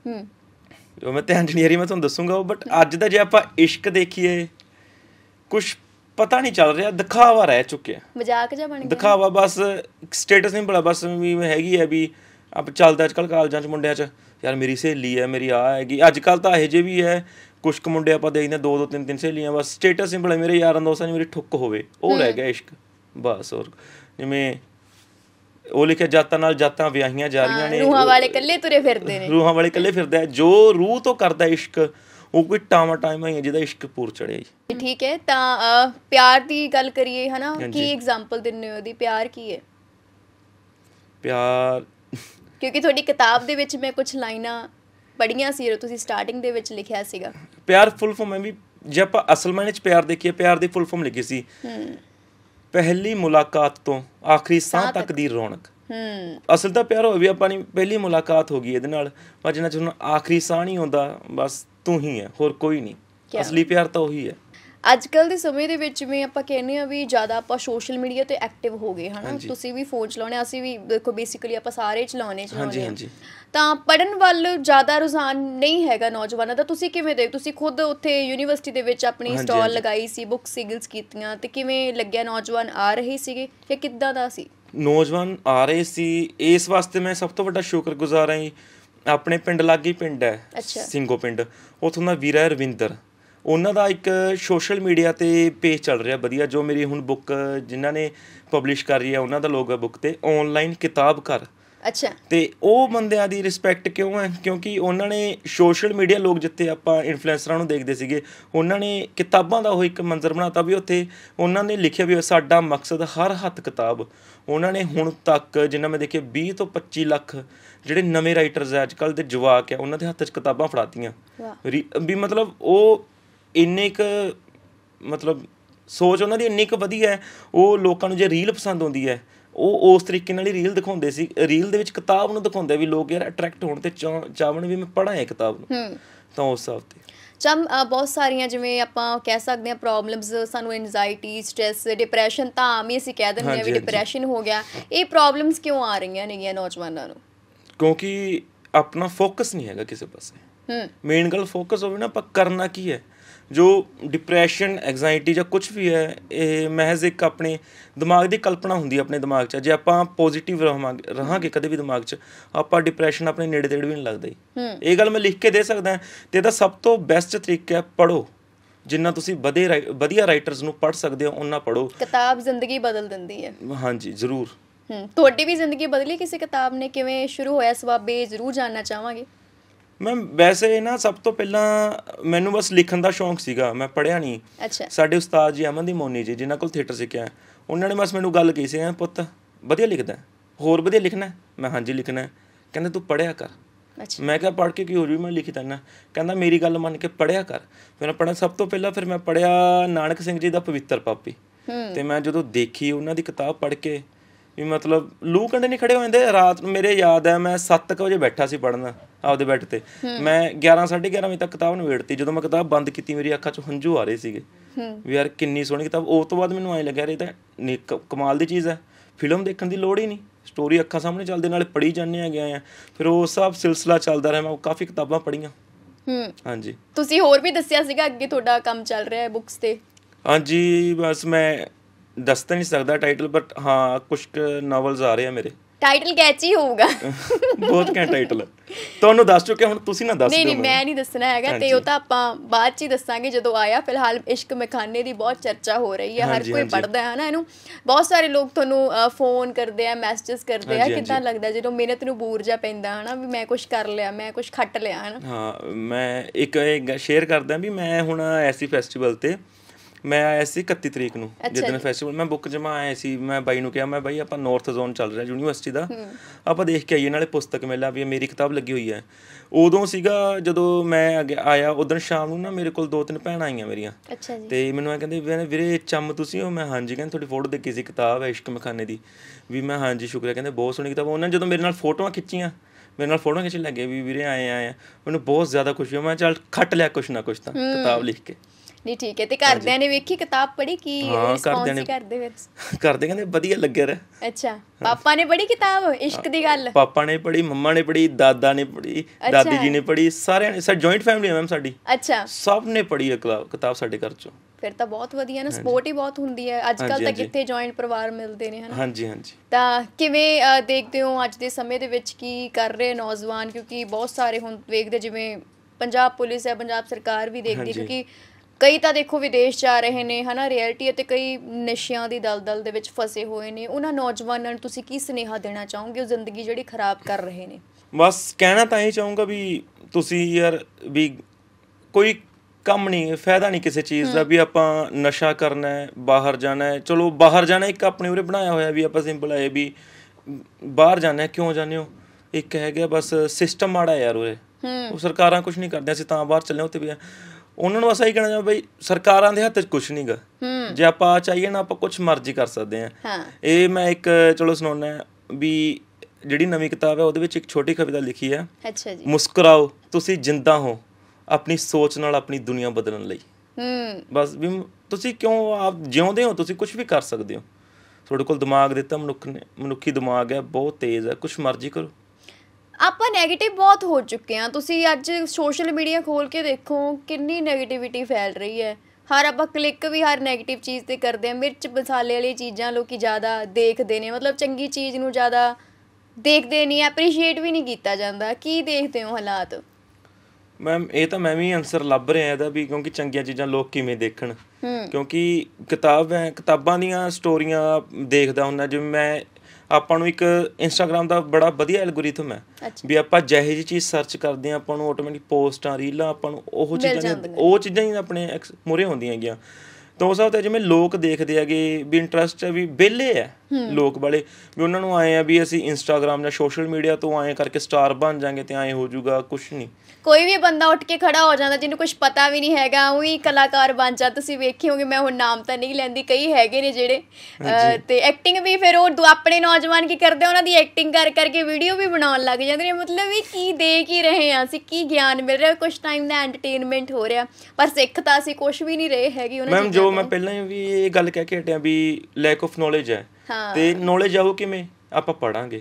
ਉਹ ਮੈਂ ਧਿਆਨ 'ਚ ਨਹੀਂ ਆ ਰਹੀ, ਮੈਂ ਤੁਹਾਨੂੰ ਦੱਸੂਗਾ ਉਹ। ਬਟ ਅੱਜ ਦਾ ਜੇ ਆਪਾਂ ਇਸ਼ਕ ਦੇਖੀਏ, ਕੁਛ ਪਤਾ ਨਹੀਂ ਚੱਲ ਰਿਹਾ, ਦਿਖਾਵਾ ਰਹਿ ਚੁੱਕਿਆ, ਮਜ਼ਾਕ ਜਿਹਾ ਬਣ ਗਿਆ, ਦਿਖਾਵਾ, ਬਸ ਸਟੇਟਸ ਨਹੀਂ ਭਲਾ, ਬਸ ਵੀ ਹੈਗੀ ਹੈ ਵੀ ਆਪ ਚੱਲਦਾ ਅੱਜ ਕੱਲ੍ਹ ਕਾਲਜਾਂ 'ਚ ਮੁੰਡਿਆਂ 'ਚ, ਯਾਰ ਮੇਰੀ ਸਹੇਲੀ ਹੈ, ਮੇਰੀ ਆਹ ਹੈਗੀ। ਅੱਜ ਕੱਲ੍ਹ ਤਾਂ ਇਹੋ ਜਿਹੇ ਵੀ ਹੈ, ਕੁਛ ਕੁ ਮੁੰਡੇ ਆਪਾਂ ਦੇਖਦੇ 2-2 3-3 ਸਹੇਲੀਆਂ, ਬਸ ਸਟੇਟਸ ਸਿੰਪਲ ਹੈ, ਮੇਰੇ ਯਾਰਾਂ ਦੋਸਤਾਂ 'ਚ ਮੇਰੀ ਠੁੱਕ ਹੋਵੇ, ਉਹ ਰਹਿ ਗਿਆ ਇਸ਼ਕ ਬਸ। ਹੋਰ ਜਿਵੇਂ ਉਹ ਲਿਖਿਆ, ਜਾਤਾਂ ਨਾਲ ਜਾਤਾਂ ਵਿਆਹੀਆਂ ਜਾ ਰਹੀਆਂ ਨੇ, ਰੂਹਾਂ ਵਾਲੇ ਇਕੱਲੇ ਤੁਰੇ ਫਿਰਦੇ ਨੇ, ਰੂਹਾਂ ਵਾਲੇ ਇਕੱਲੇ ਫਿਰਦੇ ਆ। ਜੋ ਰੂਹ ਤੋਂ ਕਰਦਾ ਇਸ਼ਕ ਉਹ ਕੋਈ ਟਾਵਾਂ ਟਾਈਮ ਹੀ ਹੈ ਜਿਹਦਾ ਇਸ਼ਕ ਪੂਰ ਚੜਿਆ ਜੀ। ਠੀਕ ਹੈ, ਤਾਂ ਪਿਆਰ ਦੀ ਗੱਲ ਕਰੀਏ ਹੈ ਨਾ, ਕੀ ਐਗਜ਼ਾਮਪਲ ਦਿੰਦੇ ਹੋ ਉਹਦੀ? ਪਿਆਰ ਕੀ ਹੈ? ਪਿਆਰ, ਕਿਉਂਕਿ ਤੁਹਾਡੀ ਕਿਤਾਬ ਦੇ ਵਿੱਚ ਮੈਂ ਕੁਛ ਲਾਈਨਾਂ ਪੜ੍ਹੀਆਂ ਸੀ, ਤੁਸੀਂ ਸਟਾਰਟਿੰਗ ਦੇ ਵਿੱਚ ਲਿਖਿਆ ਸੀਗਾ ਪਿਆਰ ਫੁੱਲ ਫੋਮ ਹੈ ਵੀ, ਜੇ ਆਪਾਂ ਅਸਲ ਮਾਇਨੇ 'ਚ ਪਿਆਰ ਦੇਖੀਏ, ਪਿਆਰ ਦੀ ਫੁੱਲ ਫੋਮ ਲਿਖੀ ਸੀ, ਪਹਿਲੀ ਮੁਲਾਕਾਤ ਤੋਂ ਆਖਰੀ ਸਾਹ ਤੱਕ ਦੀ ਰੌਣਕ। ਅਸਲ ਤਾਂ ਪਿਆਰ ਹੋਵੇ ਵੀ ਆਪਾਂ ਨਹੀਂ, ਪਹਿਲੀ ਮੁਲਾਕਾਤ ਹੋ ਗਈ ਇਹਦੇ ਨਾਲ, ਪਰ ਜਿੰਨਾ ਚਿਰ ਆਖਰੀ ਸਾਹ ਨਹੀਂ ਆਉਂਦਾ, ਬਸ ਤੂੰ ਹੀ ਹੈ, ਹੋਰ ਕੋਈ ਨਹੀਂ। ਅਸਲੀ ਪਿਆਰ ਤਾਂ ਉਹੀ ਹੈ। ਅੱਜ ਕੱਲ੍ਹ ਦੇ ਸਮੇਂ ਦੇ ਵਿੱਚ ਵੀ ਆਪਾਂ ਕਹਿੰਦੇ ਹਾਂ ਵੀ ਜ਼ਿਆਦਾ ਆਪਾਂ ਸੋਸ਼ਲ ਮੀਡੀਆ 'ਤੇ ਐਕਟਿਵ ਹੋ ਗਏ, ਹੈ ਨਾ? ਤੁਸੀਂ ਵੀ ਫੋਨ ਚਲਾਉਣੇ, ਅਸੀਂ ਵੀ ਦੇਖੋ ਬੇਸਿਕਲੀ ਆਪਾਂ ਸਾਰੇ ਚਲਾਉਣੇ ਤਾਂ ਪੜ੍ਹਨ ਵੱਲ ਜ਼ਿਆਦਾ ਰੁਝਾਨ ਨਹੀਂ ਹੈਗਾ ਨੌਜਵਾਨਾਂ ਦਾ। ਤੁਸੀਂ ਕਿਵੇਂ ਦੇਖੋ? ਤੁਸੀਂ ਖੁਦ ਉੱਥੇ ਯੂਨੀਵਰਸਿਟੀ ਦੇ ਵਿੱਚ ਆਪਣੀ ਸਟਾਲ ਲਗਾਈ ਸੀ, ਬੁੱਕ ਸੀਗਲਸ ਕੀਤੀਆਂ, ਅਤੇ ਕਿਵੇਂ ਲੱਗਿਆ? ਨੌਜਵਾਨ ਆ ਰਹੇ ਸੀਗੇ ਜਾਂ ਕਿੱਦਾਂ ਦਾ ਸੀ? ਨੌਜਵਾਨ ਆ ਰਹੇ ਸੀ, ਇਸ ਵਾਸਤੇ ਮੈਂ ਸਭ ਤੋਂ ਵੱਡਾ ਸ਼ੁਕਰਗੁਜ਼ਾਰ ਹਾਂ ਜੀ। ਆਪਣੇ ਪਿੰਡ ਲਾਗੇ ਪਿੰਡ ਹੈ ਸਿੰਘੋ ਪਿੰਡ, ਉੱਥੋਂ ਦਾ ਵੀਰਾ ਰਵਿੰਦਰ, ਉਹਨਾਂ ਦਾ ਇੱਕ ਸੋਸ਼ਲ ਮੀਡੀਆ 'ਤੇ ਪੇਜ ਚੱਲ ਰਿਹਾ ਵਧੀਆ, ਜੋ ਮੇਰੀ ਹੁਣ ਬੁੱਕ ਜਿਨ੍ਹਾਂ ਨੇ ਪਬਲਿਸ਼ ਕਰ ਰਹੀ ਹੈ ਉਹਨਾਂ ਦਾ ਲੋਗੋ ਹੈ ਬੁੱਕ 'ਤੇ, ਔਨਲਾਈਨ ਕਿਤਾਬ ਘਰ। ਅੱਛਾ। ਤੇ ਉਹ ਬੰਦਿਆਂ ਦੀ ਰਿਸਪੈਕਟ ਕਿਉਂ ਹੈ? ਕਿਉਂਕਿ ਉਹਨਾਂ ਨੇ ਸੋਸ਼ਲ ਮੀਡੀਆ, ਲੋਕ ਜਿੱਥੇ ਆਪਾਂ ਇਨਫਲੂਐਂਸਰਾਂ ਨੂੰ ਦੇਖਦੇ ਸੀਗੇ, ਉਹਨਾਂ ਨੇ ਕਿਤਾਬਾਂ ਦਾ ਉਹ ਇੱਕ ਮੰਜ਼ਰ ਬਣਾਤਾ ਵੀ ਉੱਥੇ ਉਹਨਾਂ ਨੇ ਲਿਖਿਆ ਵੀ ਸਾਡਾ ਮਕਸਦ ਹਰ ਹੱਥ ਕਿਤਾਬ। ਉਹਨਾਂ ਨੇ ਹੁਣ ਤੱਕ ਜਿੰਨਾ ਮੈਂ ਦੇਖਿਆ 20 ਤੋਂ 25 ਲੱਖ ਜਿਹੜੇ ਨਵੇਂ ਰਾਈਟਰਸ ਆ, ਅੱਜ ਕੱਲ੍ਹ ਦੇ ਜਵਾਕ ਆ, ਉਹਨਾਂ ਦੇ ਹੱਥ 'ਚ ਕਿਤਾਬਾਂ ਫੜਾਤੀਆਂ ਵੀ। ਮਤਲਬ ਉਹ ਇੰਨੇ ਕੁ ਮਤਲਬ ਸੋਚ ਉਹਨਾਂ ਦੀ ਇੰਨੀ ਕੁ ਵਧੀਆ ਹੈ। ਉਹ ਲੋਕਾਂ ਨੂੰ ਜੇ ਰੀਲ ਪਸੰਦ ਆਉਂਦੀ ਹੈ, ਉਹ ਉਸ ਤਰੀਕੇ ਨਾਲ ਹੀ ਰੀਲ ਦਿਖਾਉਂਦੇ ਸੀ। ਰੀਲ ਦੇ ਵਿੱਚ ਕਿਤਾਬ ਨੂੰ ਦਿਖਾਉਂਦੇ ਵੀ ਲੋਕ ਯਾਰ ਅਟਰੈਕਟ ਹੋਣ ਤੇ ਚਾਹਣ ਵੀ ਮੈਂ ਪੜ੍ਹਾਂ ਇਹ ਕਿਤਾਬ ਨੂੰ, ਤਾਂ ਉਸ ਹਿਸਾਬ 'ਤੇ ਬਹੁਤ ਸਾਰੀਆਂ ਜਿਵੇਂ ਆਪਾਂ ਕਹਿ ਸਕਦੇ ਹਾਂ ਪ੍ਰੋਬਲਮਸ ਸਾਨੂੰ, ਐਨਜ਼ਾਈਟੀ, ਸਟ੍ਰੈਸ, ਡਿਪਰੈਸ਼ਨ ਤਾਂ ਆਮ ਹੀ ਅਸੀਂ ਕਹਿ ਦਿੰਦੇ ਹਾਂ ਵੀ ਡਿਪਰੈਸ਼ਨ ਹੋ ਗਿਆ। ਇਹ ਪ੍ਰੋਬਲਮਸ ਕਿਉਂ ਆ ਰਹੀਆਂ ਨੇਗੀਆਂ ਨੌਜਵਾਨਾਂ ਨੂੰ? ਕਿਉਂਕਿ ਆਪਣਾ ਫੋਕਸ ਨਹੀਂ ਹੈਗਾ ਕਿਸੇ ਪਾਸੇ। ਮੇਨ ਗੱਲ ਫੋਕਸ ਹੋਵੇ ਨਾ, ਆਪਾਂ ਕਰਨਾ ਕੀ ਹੈ। ਜੋ ਡਿਪਰੈਸ਼ਨ, ਐਗਜ਼ਾਇਟੀ ਜਾਂ ਕੁਛ ਵੀ ਹੈ, ਇਹ ਮਹਿਜ਼ ਇੱਕ ਆਪਣੇ ਦਿਮਾਗ ਦੀ ਕਲਪਨਾ ਹੁੰਦੀ ਹੈ ਆਪਣੇ ਦਿਮਾਗ 'ਚ। ਜੇ ਆਪਾਂ ਪੋਜ਼ੀਟਿਵ ਰਹਾਂਗੇ ਕਦੇ ਵੀ ਦਿਮਾਗ 'ਚ, ਆਪਾਂ ਡਿਪਰੈਸ਼ਨ ਆਪਣੇ ਨੇੜੇ ਤੇੜੇ ਵੀ ਨਹੀਂ ਲੱਗਦਾ ਜੀ। ਇਹ ਗੱਲ ਮੈਂ ਲਿਖ ਕੇ ਦੇ ਸਕਦਾ। ਅਤੇ ਇਹਦਾ ਸਭ ਤੋਂ ਬੈਸਟ ਤਰੀਕਾ ਪੜ੍ਹੋ। ਜਿੰਨਾ ਤੁਸੀਂ ਵਧੀਆ ਰਾਈਟਰਸ ਨੂੰ ਪੜ੍ਹ ਸਕਦੇ ਹੋ ਓਨਾ ਪੜ੍ਹੋ। ਕਿਤਾਬ ਜ਼ਿੰਦਗੀ ਬਦਲ ਦਿੰਦੀ ਹੈ। ਹਾਂਜੀ ਜ਼ਰੂਰ। ਤੁਹਾਡੀ ਵੀ ਜ਼ਿੰਦਗੀ ਬਦਲੀ ਕਿਸੇ ਕਿਤਾਬ ਨੇ? ਕਿਵੇਂ ਸ਼ੁਰੂ ਹੋਇਆ ਸਬੱਬ, ਇਹ ਜ਼ਰੂਰ ਜਾਣਨਾ ਚਾਹਾਂਗੇ। ਮੈਂ ਵੈਸੇ ਨਾ ਸਭ ਤੋਂ ਪਹਿਲਾਂ ਮੈਨੂੰ ਬਸ ਲਿਖਣ ਦਾ ਸ਼ੌਂਕ ਸੀਗਾ, ਮੈਂ ਪੜ੍ਹਿਆ ਨਹੀਂ। ਅੱਛਾ। ਸਾਡੇ ਉਸਤਾਦ ਜੀ ਅਮਨ ਦੀ ਮੋਨੀ ਜੀ, ਜਿਨ੍ਹਾਂ ਕੋਲ ਥੀਏਟਰ ਸਿੱਖਿਆ, ਉਹਨਾਂ ਨੇ ਬਸ ਮੈਨੂੰ ਗੱਲ ਕਹੀ ਸੀ, ਪੁੱਤ ਵਧੀਆ ਲਿਖਦਾ, ਹੋਰ ਵਧੀਆ ਲਿਖਣਾ? ਮੈਂ ਹਾਂਜੀ ਲਿਖਣਾ। ਕਹਿੰਦੇ ਤੂੰ ਪੜ੍ਹਿਆ ਕਰ। ਮੈਂ ਕਿਹਾ ਪੜ੍ਹ ਕੇ ਕੀ ਹੋ ਜੂ, ਮੈਂ ਲਿਖ ਦਿੰਦਾ। ਕਹਿੰਦਾ ਮੇਰੀ ਗੱਲ ਮੰਨ ਕੇ ਪੜ੍ਹਿਆ ਕਰ। ਫਿਰ ਮੈਂ ਪੜ੍ਹਿਆ ਸਭ ਤੋਂ ਪਹਿਲਾਂ, ਫਿਰ ਮੈਂ ਪੜ੍ਹਿਆ ਨਾਨਕ ਸਿੰਘ ਜੀ ਦਾ ਪਵਿੱਤਰ ਪਾਪੀ। ਅਤੇ ਮੈਂ ਜਦੋਂ ਦੇਖੀ ਉਹਨਾਂ ਦੀ ਕਿਤਾਬ ਪੜ੍ਹ ਕੇ ਵੀ ਮਤਲਬ ਲੂ ਕੰਢੇ ਨਹੀਂ ਖੜ੍ਹੇ ਹੋ ਜਾਂਦੇ। ਰਾਤ ਨੂੰ ਮੇਰੇ ਯਾਦ ਹੈ ਮੈਂ 7 ਵਜੇ ਬੈਠਾ ਸੀ ਪੜ੍ਹਨ ਆਪਦੇ ਬੈੱਡ 'ਤੇ। ਮੈਂ 11 ਸਾਢੇ 11 ਵਜੇ ਤੱਕ ਕਿਤਾਬ ਨਿਬੇੜਤੀ। ਜਦੋਂ ਮੈਂ ਕਿਤਾਬ ਬੰਦ ਕੀਤੀ ਮੇਰੀ ਅੱਖਾਂ 'ਚੋਂ ਹੰਝੂ ਆ ਰਹੇ ਸੀਗੇ ਵੀ ਯਾਰ ਕਿੰਨੀ ਸੋਹਣੀ ਕਿਤਾਬ। ਉਸ ਤੋਂ ਬਾਅਦ ਮੈਨੂੰ ਐਂ ਲੱਗਿਆ ਇਹ ਤਾਂ ਕਮਾਲ ਦੀ ਚੀਜ਼ ਹੈ, ਫਿਲਮ ਦੇਖਣ ਦੀ ਲੋੜ ਹੀ ਨਹੀਂ, ਸਟੋਰੀ ਅੱਖਾਂ ਸਾਹਮਣੇ ਚੱਲਦੇ ਨਾਲੇ ਪੜ੍ਹੀ ਜਾਂਦੇ ਹੈਗੇ ਆ। ਫਿਰ ਉਹ ਸਭ ਸਿਲਸਿਲਾ ਚੱਲਦਾ ਰਿਹਾ, ਮੈਂ ਕਾਫੀ ਕਿਤਾਬਾਂ ਪੜ੍ਹੀਆਂ। ਹਾਂਜੀ। ਤੁਸੀਂ ਹੋਰ ਵੀ ਦੱਸਿਆ ਸੀਗਾ ਅੱਗੇ ਤੁਹਾਡਾ ਕੰਮ ਚੱਲ ਰਿਹਾ ਬੁੱਕਸ 'ਤੇ? ਹਾਂਜੀ, ਬਸ ਮੈਂ ਦੱਸ ਤਾਂ ਨਹੀਂ ਸਕਦਾ ਟਾਈਟਲ, ਬਟ ਹਾਂ ਕੁਛ ਕੁ ਨਾਵਲਸ ਆ ਰਹੇ ਆ ਮੇਰੇ। ਟਾਈਟਲ ਕੈਚੀ ਹੋਊਗਾ। ਬਹੁਤ ਘੈਂਟ ਟਾਈਟਲ ਤੁਹਾਨੂੰ ਦੱਸ ਚੁੱਕਿਆ, ਹੁਣ ਤੁਸੀਂ ਨਾ ਦੱਸ ਦਿਓ। ਨਹੀਂ ਮੈਂ ਨਹੀਂ ਦੱਸਣਾ ਹੈਗਾ, ਤੇ ਉਹ ਤਾਂ ਆਪਾਂ ਬਾਅਦ 'ਚ ਹੀ ਦੱਸਾਂਗੇ ਜਦੋਂ ਆਇਆ। ਫਿਲਹਾਲ ਇਸ਼ਕ ਮੈਖਾਨੇ ਦੀ ਬਹੁਤ ਚਰਚਾ ਹੋ ਰਹੀ ਹੈ, ਹਰ ਕੋਈ ਪੜ੍ਹਦਾ ਹੈ ਨਾ ਇਹਨੂੰ। ਬਹੁਤ ਸਾਰੇ ਲੋਕ ਤੁਹਾਨੂੰ ਫੋਨ ਕਰਦੇ ਆ, ਮੈਸੇਜਸ ਕਰਦੇ ਆ। ਕਿੱਦਾਂ ਲੱਗਦਾ ਜਦੋਂ ਮਿਹਨਤ ਨੂੰ ਬੂਰ ਜਾ ਪੈਂਦਾ ਹੈ ਨਾ ਵੀ ਮੈਂ ਕੁਛ ਕਰ ਲਿਆ, ਮੈਂ ਕੁਛ ਖੱਟ ਲਿਆ ਹੈ ਨਾ? ਹਾਂ, ਮੈਂ ਇੱਕ ਸ਼ੇਅਰ ਕਰਦਾ ਵੀ ਮੈਂ ਹੁਣ ਐਸੀ ਫੈਸਟੀਵਲ 'ਤੇ ਮੈਂ ਆਇਆ ਸੀ 31 ਤਰੀਕ ਨੂੰ, ਜਿੱਦਣ ਫੈਸਟੀਵਲ ਮੈਂ ਬੁੱਕ ਜਮਾ ਆਇਆ ਸੀ। ਮੈਂ ਬਾਈ ਨੂੰ ਕਿਹਾ, ਮੈਂ ਬਾਈ ਆਪਾਂ ਨੌਰਥ ਜ਼ੋਨ ਚੱਲ ਰਿਹਾ ਯੂਨੀਵਰਸਿਟੀ ਦਾ, ਆਪਾਂ ਦੇਖ ਕੇ ਆਈਏ, ਨਾਲੇ ਪੁਸਤਕ ਮੇਲਾ ਵੀ ਮੇਰੀ ਕਿਤਾਬ ਲੱਗੀ ਹੋਈ ਹੈ। ਉਦੋਂ ਸੀਗਾ ਜਦੋਂ ਮੈਂ ਅੱਗੇ ਆਇਆ, ਉਦੋਂ ਸ਼ਾਮ ਨੂੰ ਨਾ ਮੇਰੇ ਕੋਲ 2-3 ਭੈਣਾਂ ਆਈਆਂ ਮੇਰੀਆਂ। ਅਤੇ ਮੈਨੂੰ ਐਂ ਕਹਿੰਦੇ ਵੀਰੇ ਚੰਮ ਤੁਸੀਂ ਹੋ? ਮੈਂ ਹਾਂਜੀ। ਕਹਿੰਦੇ ਤੁਹਾਡੀ ਫੋਟੋ ਦੇਖੀ ਸੀ, ਕਿਤਾਬ ਹੈ ਇਸ਼ਕ ਮੈਖਾਨੇ ਦੀ। ਵੀ ਮੈਂ ਹਾਂਜੀ ਸ਼ੁਕਰੀਆ। ਕਹਿੰਦੇ ਬਹੁਤ ਸੋਹਣੀ ਕਿਤਾਬ। ਉਹਨਾਂ ਨੇ ਜਦੋਂ ਮੇਰੇ ਨਾਲ ਫੋਟੋਆਂ ਖਿੱਚੀਆਂ, ਮੇਰੇ ਨਾਲ ਫੋਟੋਆਂ ਖਿੱਚਣ ਲੱਗੇ ਵੀ ਵੀਰੇ ਆਏ ਆ, ਮੈਨੂੰ ਬਹੁਤ ਜ਼ਿਆਦਾ ਖੁਸ਼ੀ ਹੋਈ। ਮੈਂ ਚੱਲ ਖੱਟ ਲਿਆ ਕੁਛ ਨਾ ਕੁਛ ਤਾਂ ਕਿਤਾਬ ਲਿਖ ਕੇ। ਨਹੀਂ ਠੀਕ ਹੈ। ਤੇ ਘਰਦਿਆਂ ਨੇ ਵੇਖੀ ਕਿਤਾਬ ਪੜ੍ਹੀ? ਕੀ ਰਿਸਪੌਂਸ ਸੀ ਘਰ ਦੇ ਵਿੱਚ? ਘਰਦੇ ਕਹਿੰਦੇ ਵਧੀਆ ਲੱਗਿਆ ਰਿਹਾ। ਅੱਛਾ। ਪਾਪਾ ਨੇ ਪੜ੍ਹੀ ਕਿਤਾਬ ਇਸ਼ਕ ਦੀ ਗੱਲ? ਪਾਪਾ ਨੇ ਪੜ੍ਹੀ, ਮੰਮਾ ਨੇ ਪੜ੍ਹੀ, ਦਾਦਾ ਨੇ ਪੜ੍ਹੀ, ਦਾਦੀ ਜੀ ਨੇ ਪੜ੍ਹੀ, ਸਾਰਿਆਂ ਨੇ। ਸਾਡੀ ਜੁਆਇੰਟ ਫੈਮਿਲੀ ਹੈ ਮੈਮ ਸਾਡੀ। ਅੱਛਾ। ਸਭ ਨੇ ਪੜ੍ਹੀ ਹੈ ਕਿਤਾਬ ਸਾਡੇ ਘਰ 'ਚੋਂ। ਫਿਰ ਤਾਂ ਬਹੁਤ ਵਧੀਆ ਨਾ, ਸਪੋਰਟ ਹੀ ਬਹੁਤ ਹੁੰਦੀ ਹੈ। ਅੱਜ ਕੱਲ੍ਹ ਤਾਂ ਕਿੱਥੇ ਜੁਆਇੰਟ ਪਰਿਵਾਰ ਮਿਲਦੇ ਨੇ, ਹੈ ਨਾ? ਹਾਂਜੀ ਹਾਂਜੀ। ਤਾਂ ਕਿਵੇਂ ਦੇਖਦੇ ਹੋ ਅੱਜ ਦੇ ਸਮੇਂ ਦੇ ਵਿੱਚ ਕੀ ਕਰ ਰਹੇ ਨੌਜਵਾਨ? ਕਿਉਂਕਿ ਬਹੁਤ ਸਾਰੇ ਹੁਣ ਵੇਖਦੇ, ਜਿਵੇਂ ਪੰਜਾਬ ਪੁਲਿਸ ਹੈ, ਪੰਜਾਬ ਸਰਕਾਰ ਵੀ ਦੇਖਦੀ, ਕਿਉਂਕਿ ਕਈ ਤਾਂ ਦੇਖੋ ਵਿਦੇਸ਼ ਜਾ ਰਹੇ ਨੇ, ਹੈ ਨਾ, ਰਿਐਲਿਟੀ, ਅਤੇ ਕਈ ਨਸ਼ਿਆਂ ਦੀ ਦਲਦਲ ਦੇ ਵਿੱਚ ਫਸੇ ਹੋਏ ਨੇ। ਉਹਨਾਂ ਨੌਜਵਾਨਾਂ ਨੂੰ ਤੁਸੀਂ ਕੀ ਸੁਨੇਹਾ ਦੇਣਾ ਚਾਹੋਗੇ, ਉਹ ਜ਼ਿੰਦਗੀ ਜਿਹੜੀ ਖਰਾਬ ਕਰ ਰਹੇ ਨੇ? ਬਸ ਕਹਿਣਾ ਤਾਂ ਇਹ ਚਾਹੂੰਗਾ ਵੀ ਤੁਸੀਂ ਯਾਰ ਵੀ ਕੋਈ ਕੰਮ ਨਹੀਂ, ਫਾਇਦਾ ਨਹੀਂ ਕਿਸੇ ਚੀਜ਼ ਦਾ ਵੀ ਆਪਾਂ ਨਸ਼ਾ ਕਰਨਾ ਹੈ, ਬਾਹਰ ਜਾਣਾ ਹੈ। ਚਲੋ ਬਾਹਰ ਜਾਣਾ ਇੱਕ ਆਪਣੇ ਉਰੇ ਬਣਾਇਆ ਹੋਇਆ ਵੀ ਆਪਾਂ ਸਿੰਪਲ ਆਏ ਵੀ ਬਾਹਰ ਜਾਂਦੇ, ਕਿਉਂ ਜਾਂਦੇ ਹੋ? ਇੱਕ ਹੈਗਾ ਬਸ ਸਿਸਟਮ ਮਾੜਾ ਯਾਰ ਉਰੇ, ਉਹ ਸਰਕਾਰਾਂ ਕੁਛ ਨਹੀਂ ਕਰਦੀਆਂ, ਅਸੀਂ ਤਾਂ ਬਾਹਰ ਚੱਲੇ ਉੱਥੇ ਵੀ। ਉਹਨਾਂ ਨੂੰ ਬਸ ਇਹੀ ਕਹਿਣਾ ਚਾਹੁੰਦਾ ਬਈ ਸਰਕਾਰਾਂ ਦੇ ਹੱਥ 'ਚ ਕੁਛ ਨਹੀਂ ਗਾ। ਜੇ ਆਪਾਂ ਚਾਹੀਏ ਨਾ ਆਪਾਂ ਕੁਛ ਮਰਜ਼ੀ ਕਰ ਸਕਦੇ ਹਾਂ। ਇਹ ਮੈਂ ਇੱਕ ਚਲੋ ਸੁਣਾਉਂਦਾ ਵੀ ਜਿਹੜੀ ਨਵੀਂ ਕਿਤਾਬ ਹੈ ਉਹਦੇ ਵਿੱਚ ਇੱਕ ਛੋਟੀ ਕਵਿਤਾ ਲਿਖੀ ਹੈ। ਅੱਛਾ ਜੀ। ਮੁਸਕਰਾਓ ਤੁਸੀਂ ਜਿੰਦਾ ਹੋ, ਆਪਣੀ ਸੋਚ ਨਾਲ ਆਪਣੀ ਦੁਨੀਆ ਬਦਲਣ ਲਈ। ਬਸ ਵੀ ਤੁਸੀਂ ਕਿਉਂ ਆਪ ਜਿਉਂਦੇ ਹੋ, ਤੁਸੀਂ ਕੁਛ ਵੀ ਕਰ ਸਕਦੇ ਹੋ। ਤੁਹਾਡੇ ਕੋਲ ਦਿਮਾਗ ਦਿੱਤਾ ਮਨੁੱਖ ਨੇ, ਮਨੁੱਖੀ ਦਿਮਾਗ ਹੈ, ਬਹੁਤ ਤੇਜ਼ ਹੈ, ਕੁਛ ਮਰਜ਼ੀ ਕਰੋ। ਆਪਾਂ ਨੈਗੇਟਿਵ ਬਹੁਤ ਹੋ ਚੁੱਕੇ ਹਾਂ। ਤੁਸੀਂ ਅੱਜ ਸੋਸ਼ਲ ਮੀਡੀਆ ਖੋਲ੍ਹ ਕੇ ਦੇਖੋ ਕਿੰਨੀ ਨੈਗੇਟਿਵਿਟੀ ਫੈਲ ਰਹੀ ਹੈ। ਹਰ ਆਪਾਂ ਕਲਿੱਕ ਵੀ ਹਰ ਨੈਗੇਟਿਵ ਚੀਜ਼ 'ਤੇ ਕਰਦੇ ਹਾਂ। ਮਿਰਚ ਮਸਾਲੇ ਵਾਲੀਆਂ ਚੀਜ਼ਾਂ ਲੋਕ ਜ਼ਿਆਦਾ ਦੇਖਦੇ ਨੇ, ਮਤਲਬ ਚੰਗੀ ਚੀਜ਼ ਨੂੰ ਜ਼ਿਆਦਾ ਦੇਖਦੇ ਨਹੀਂ, ਐਪਰੀਸ਼ੀਏਟ ਵੀ ਨਹੀਂ ਕੀਤਾ ਜਾਂਦਾ। ਕੀ ਦੇਖਦੇ ਹੋ ਹਾਲਾਤ? ਮੈਮ ਇਹ ਤਾਂ ਮੈਂ ਵੀ ਆਨਸਰ ਲੱਭ ਰਿਹਾ ਇਹਦਾ ਵੀ, ਕਿਉਂਕਿ ਚੰਗੀਆਂ ਚੀਜ਼ਾਂ ਲੋਕ ਕਿਵੇਂ ਦੇਖਣ। ਕਿਉਂਕਿ ਕਿਤਾਬਾਂ ਦੀਆਂ ਸਟੋਰੀਆਂ ਦੇਖਦਾ ਹੁੰਦਾ, ਜਿਵੇਂ ਮੈਂ ਆਪਾਂ ਨੂੰ ਇੱਕ ਇੰਸਟਾਗ੍ਰਾਮ ਦਾ ਬੜਾ ਵਧੀਆ ਐਲਗੋਰਿਥਮ ਹੈ ਵੀ ਆਪਾਂ ਜਿਹੋ ਜਿਹੀ ਚੀਜ਼ ਸਰਚ ਕਰਦੇ ਹਾਂ ਆਪਾਂ ਨੂੰ ਆਟੋਮੈਟਿਕ ਪੋਸਟਾਂ ਰੀਲਾਂ ਆਪਾਂ ਨੂੰ ਉਹ ਚੀਜ਼ਾਂ ਹੀ ਆਪਣੇ ਮੂਹਰੇ ਹੁੰਦੀਆਂ ਹੈਗੀਆਂ। ਤਾਂ ਉਸ ਹਿਸਾਬ 'ਤੇ ਜਿਵੇਂ ਲੋਕ ਦੇਖਦੇ ਹੈਗੇ ਵੀ ਇੰਟਰਸਟ ਹੈ ਵੀ ਵਿਹਲੇ ਹੈ ਲੋਕ ਵਾਲੇ ਵੀ ਉਹਨਾਂ ਨੂੰ ਆਏ ਆ ਵੀ ਅਸੀਂ ਇੰਸਟਾਗ੍ਰਾਮ ਜਾਂ ਸੋਸ਼ਲ ਮੀਡੀਆ ਤੋਂ ਆਏ ਕਰਕੇ ਸਟਾਰ ਬਣ ਜਾਂਗੇ ਅਤੇ ਐਂ ਹੋ ਜਾਊਗਾ, ਕੁਛ ਨਹੀਂ। ਕੋਈ ਵੀ ਬੰਦਾ ਉੱਠ ਕੇ ਖੜਾ ਹੋ ਜਾਂਦਾ ਜਿਹਨੂੰ ਕੁਛ ਪਤਾ ਵੀ ਨਹੀਂ ਹੈਗਾ, ਉਹੀ ਕਲਾਕਾਰ ਬਣ ਜਾ। ਤੁਸੀਂ ਵੇਖੇ ਹੋਗੇ, ਮੈਂ ਹੁਣ ਨਾਮ ਤਾਂ ਨਹੀਂ ਲੈਂਦੀ, ਕਈ ਹੈਗੇ ਨੇ ਜਿਹੜੇ ਤੇ ਐਕਟਿੰਗ ਵੀ ਫਿਰ ਉਹ ਆਪਣੇ ਨੌਜਵਾਨ ਕੀ ਕਰਦੇ ਉਹਨਾਂ ਦੀ ਐਕਟਿੰਗ ਕਰ ਕਰਕੇ ਵੀਡੀਓ ਵੀ ਬਣਾਉਣ ਲੱਗ ਜਾਂਦੇ ਨੇ। ਮਤਲਬ ਵੀ ਕੀ ਦੇਖ ਹੀ ਰਹੇ ਹਾਂ ਅਸੀਂ, ਕੀ ਗਿਆਨ ਮਿਲ ਰਿਹਾ, ਕੁਛ ਟਾਈਮ ਦਾ ਐਂਟਰਟੇਨਮੈਂਟ ਹੋ ਰਿਹਾ, ਪਰ ਸਿੱਖ ਤਾਂ ਅਸੀਂ ਕੁਛ ਵੀ ਨਹੀਂ ਰਹੇ ਹੈਗੇ ਉਹਨਾਂ ਚੀਜ਼ਾਂ ਤੋਂ। ਜੋ ਮੈਂ ਪਹਿਲਾਂ ਵੀ ਇਹ ਗੱਲ ਕਹਿ ਕੇ ਹਟਿਆ ਵੀ ਲੈਕ ਆਫ ਨੌਲੇਜ ਹੈ, ਤੇ ਨੌਲੇਜ ਆਊ ਕਿਵੇਂ? ਆਪਾਂ ਪੜ੍ਹਾਂਗੇ।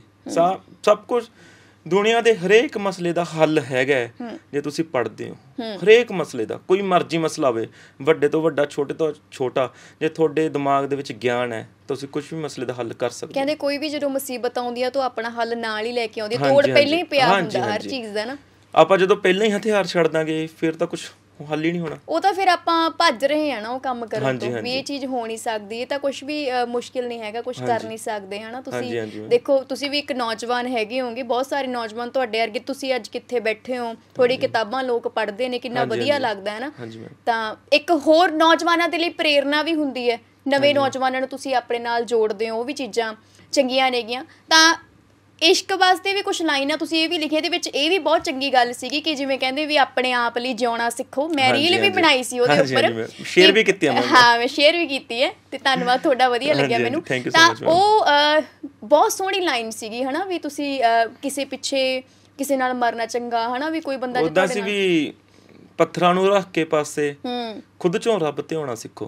ਸਭ ਕੁਛ ਦੁਨੀਆ ਦੇ ਹਰੇਕ ਮਸਲੇ ਦਾ ਹੱਲ ਹੈਗਾ ਜੇ ਤੁਸੀਂ ਪੜ੍ਹਦੇ ਹੋ। ਹਰੇਕ ਮਸਲੇ ਦਾ, ਕੋਈ ਮਰਜ਼ੀ ਮਸਲਾ ਹੋਵੇ, ਵੱਡੇ ਤੋਂ ਵੱਡਾ, ਛੋਟੇ ਤੋਂ ਛੋਟਾ, ਜੇ ਤੁਹਾਡੇ ਦਿਮਾਗ ਦੇ ਵਿੱਚ ਗਿਆਨ ਹੈ ਤੁਸੀਂ ਕੁਛ ਵੀ ਮਸਲੇ ਦਾ ਹੱਲ ਕਰ ਸਕਦੇ ਹੋ। ਕਹਿੰਦੇ ਕੋਈ ਵੀ ਜਦੋਂ ਮੁਸੀਬਤ ਆਉਂਦੀ ਆ ਤਾਂ ਆਪਣਾ ਹੱਲ ਨਾਲ ਹੀ ਲੈ ਕੇ ਆਉਂਦੀ, ਤੋੜ ਪਹਿਲਾਂ ਹੀ ਪਿਆ ਹੁੰਦਾ ਹਰ ਚੀਜ਼ ਦਾ ਨਾ। ਆਪਾਂ ਜਦੋਂ ਪਹਿਲਾਂ ਹੀ ਹਥਿਆਰ ਛੱਡ ਦਾਂਗੇ ਫਿਰ ਤਾਂ ਕੁਛ ਹੱਲ ਹੀ ਨਹੀਂ ਹੋਣਾ। ਉਹ ਤਾਂ ਫਿਰ ਆਪਾਂ ਭੱਜ ਰਹੇ ਆ ਨਾ ਉਹ ਕੰਮ ਕਰਨ ਤੋਂ ਵੀ ਇਹ ਚੀਜ਼ ਹੋ ਨਹੀਂ ਸਕਦੀ, ਇਹ ਤਾਂ ਕੁਛ ਵੀ ਮੁਸ਼ਕਿਲ ਨਹੀਂ ਹੈਗਾ, ਕੁਛ ਕਰ ਨਹੀਂ ਸਕਦੇ ਹੈ ਨਾ। ਤੁਸੀਂ ਦੇਖੋ, ਤੁਸੀਂ ਵੀ ਇੱਕ ਨੌਜਵਾਨ ਹੈਗੇ ਹੋਗੇ, ਬਹੁਤ ਸਾਰੇ ਨੌਜਵਾਨ ਤੁਹਾਡੇ ਵਰਗੇ, ਤੁਸੀਂ ਅੱਜ ਕਿੱਥੇ ਬੈਠੇ ਹੋ, ਥੋੜੀ ਕਿਤਾਬਾਂ ਲੋਕ ਪੜ੍ਹਦੇ ਨੇ, ਕਿੰਨਾ ਵਧੀਆ ਲੱਗਦਾ ਹੈ ਨਾ। ਤਾਂ ਇੱਕ ਹੋਰ ਨੌਜਵਾਨਾਂ ਦੇ ਲਈ ਪ੍ਰੇਰਨਾ ਵੀ ਹੁੰਦੀ ਹੈ, ਨਵੇਂ ਨੌਜਵਾਨਾਂ ਨੂੰ ਤੁਸੀਂ ਆਪਣੇ ਨਾਲ ਜੋੜਦੇ ਹੋ, ਉਹ ਵੀ ਚੀਜ਼ਾਂ ਚੰਗੀਆਂ ਨੇਗੀਆਂ। ਤਾਂ ਇਸ਼ਕ ਵਾਸਤੇ ਵੀ ਕੁਛ ਲਾਈਨਾਂ ਤੁਸੀਂ ਇਹ ਵੀ ਲਿਖੇ, ਇਹਦੇ ਵਿੱਚ ਇਹ ਵੀ ਬਹੁਤ ਚੰਗੀ ਗੱਲ ਸੀਗੀ ਕਿ ਜਿਵੇਂ ਕਹਿੰਦੇ ਵੀ ਆਪਣੇ ਆਪ ਲਈ ਜਿਉਣਾ ਸਿੱਖੋ। ਮੈਂ ਰੀਲ ਵੀ ਬਣਾਈ ਸੀ ਉਹਦੇ ਉੱਪਰ, ਸ਼ੇਅਰ ਵੀ ਕੀਤੀ ਹੈ। ਹਾਂ, ਮੈਂ ਸ਼ੇਅਰ ਵੀ ਕੀਤੀ ਹੈ ਤੇ ਧੰਨਵਾਦ ਤੁਹਾਡਾ, ਵਧੀਆ ਲੱਗਿਆ ਮੈਨੂੰ। ਤਾਂ ਉਹ ਬਹੁਤ ਸੋਹਣੀ ਲਾਈਨ ਸੀਗੀ ਹੈ ਨਾ, ਵੀ ਤੁਸੀਂ ਕਿਸੇ ਪਿੱਛੇ ਕਿਸੇ ਨਾਲ ਮਰਨਾ ਚੰਗਾ ਹੈ ਨਾ, ਵੀ ਕੋਈ ਬੰਦਾ ਉੱਦਾਂ ਸੀ ਵੀ ਪੱਥਰਾਂ ਨੂੰ ਰੱਖ ਕੇ ਪਾਸੇ ਖੁਦ ਚੋਂ ਰੱਬ ਤੇ ਹੋਣਾ ਸਿੱਖੋ,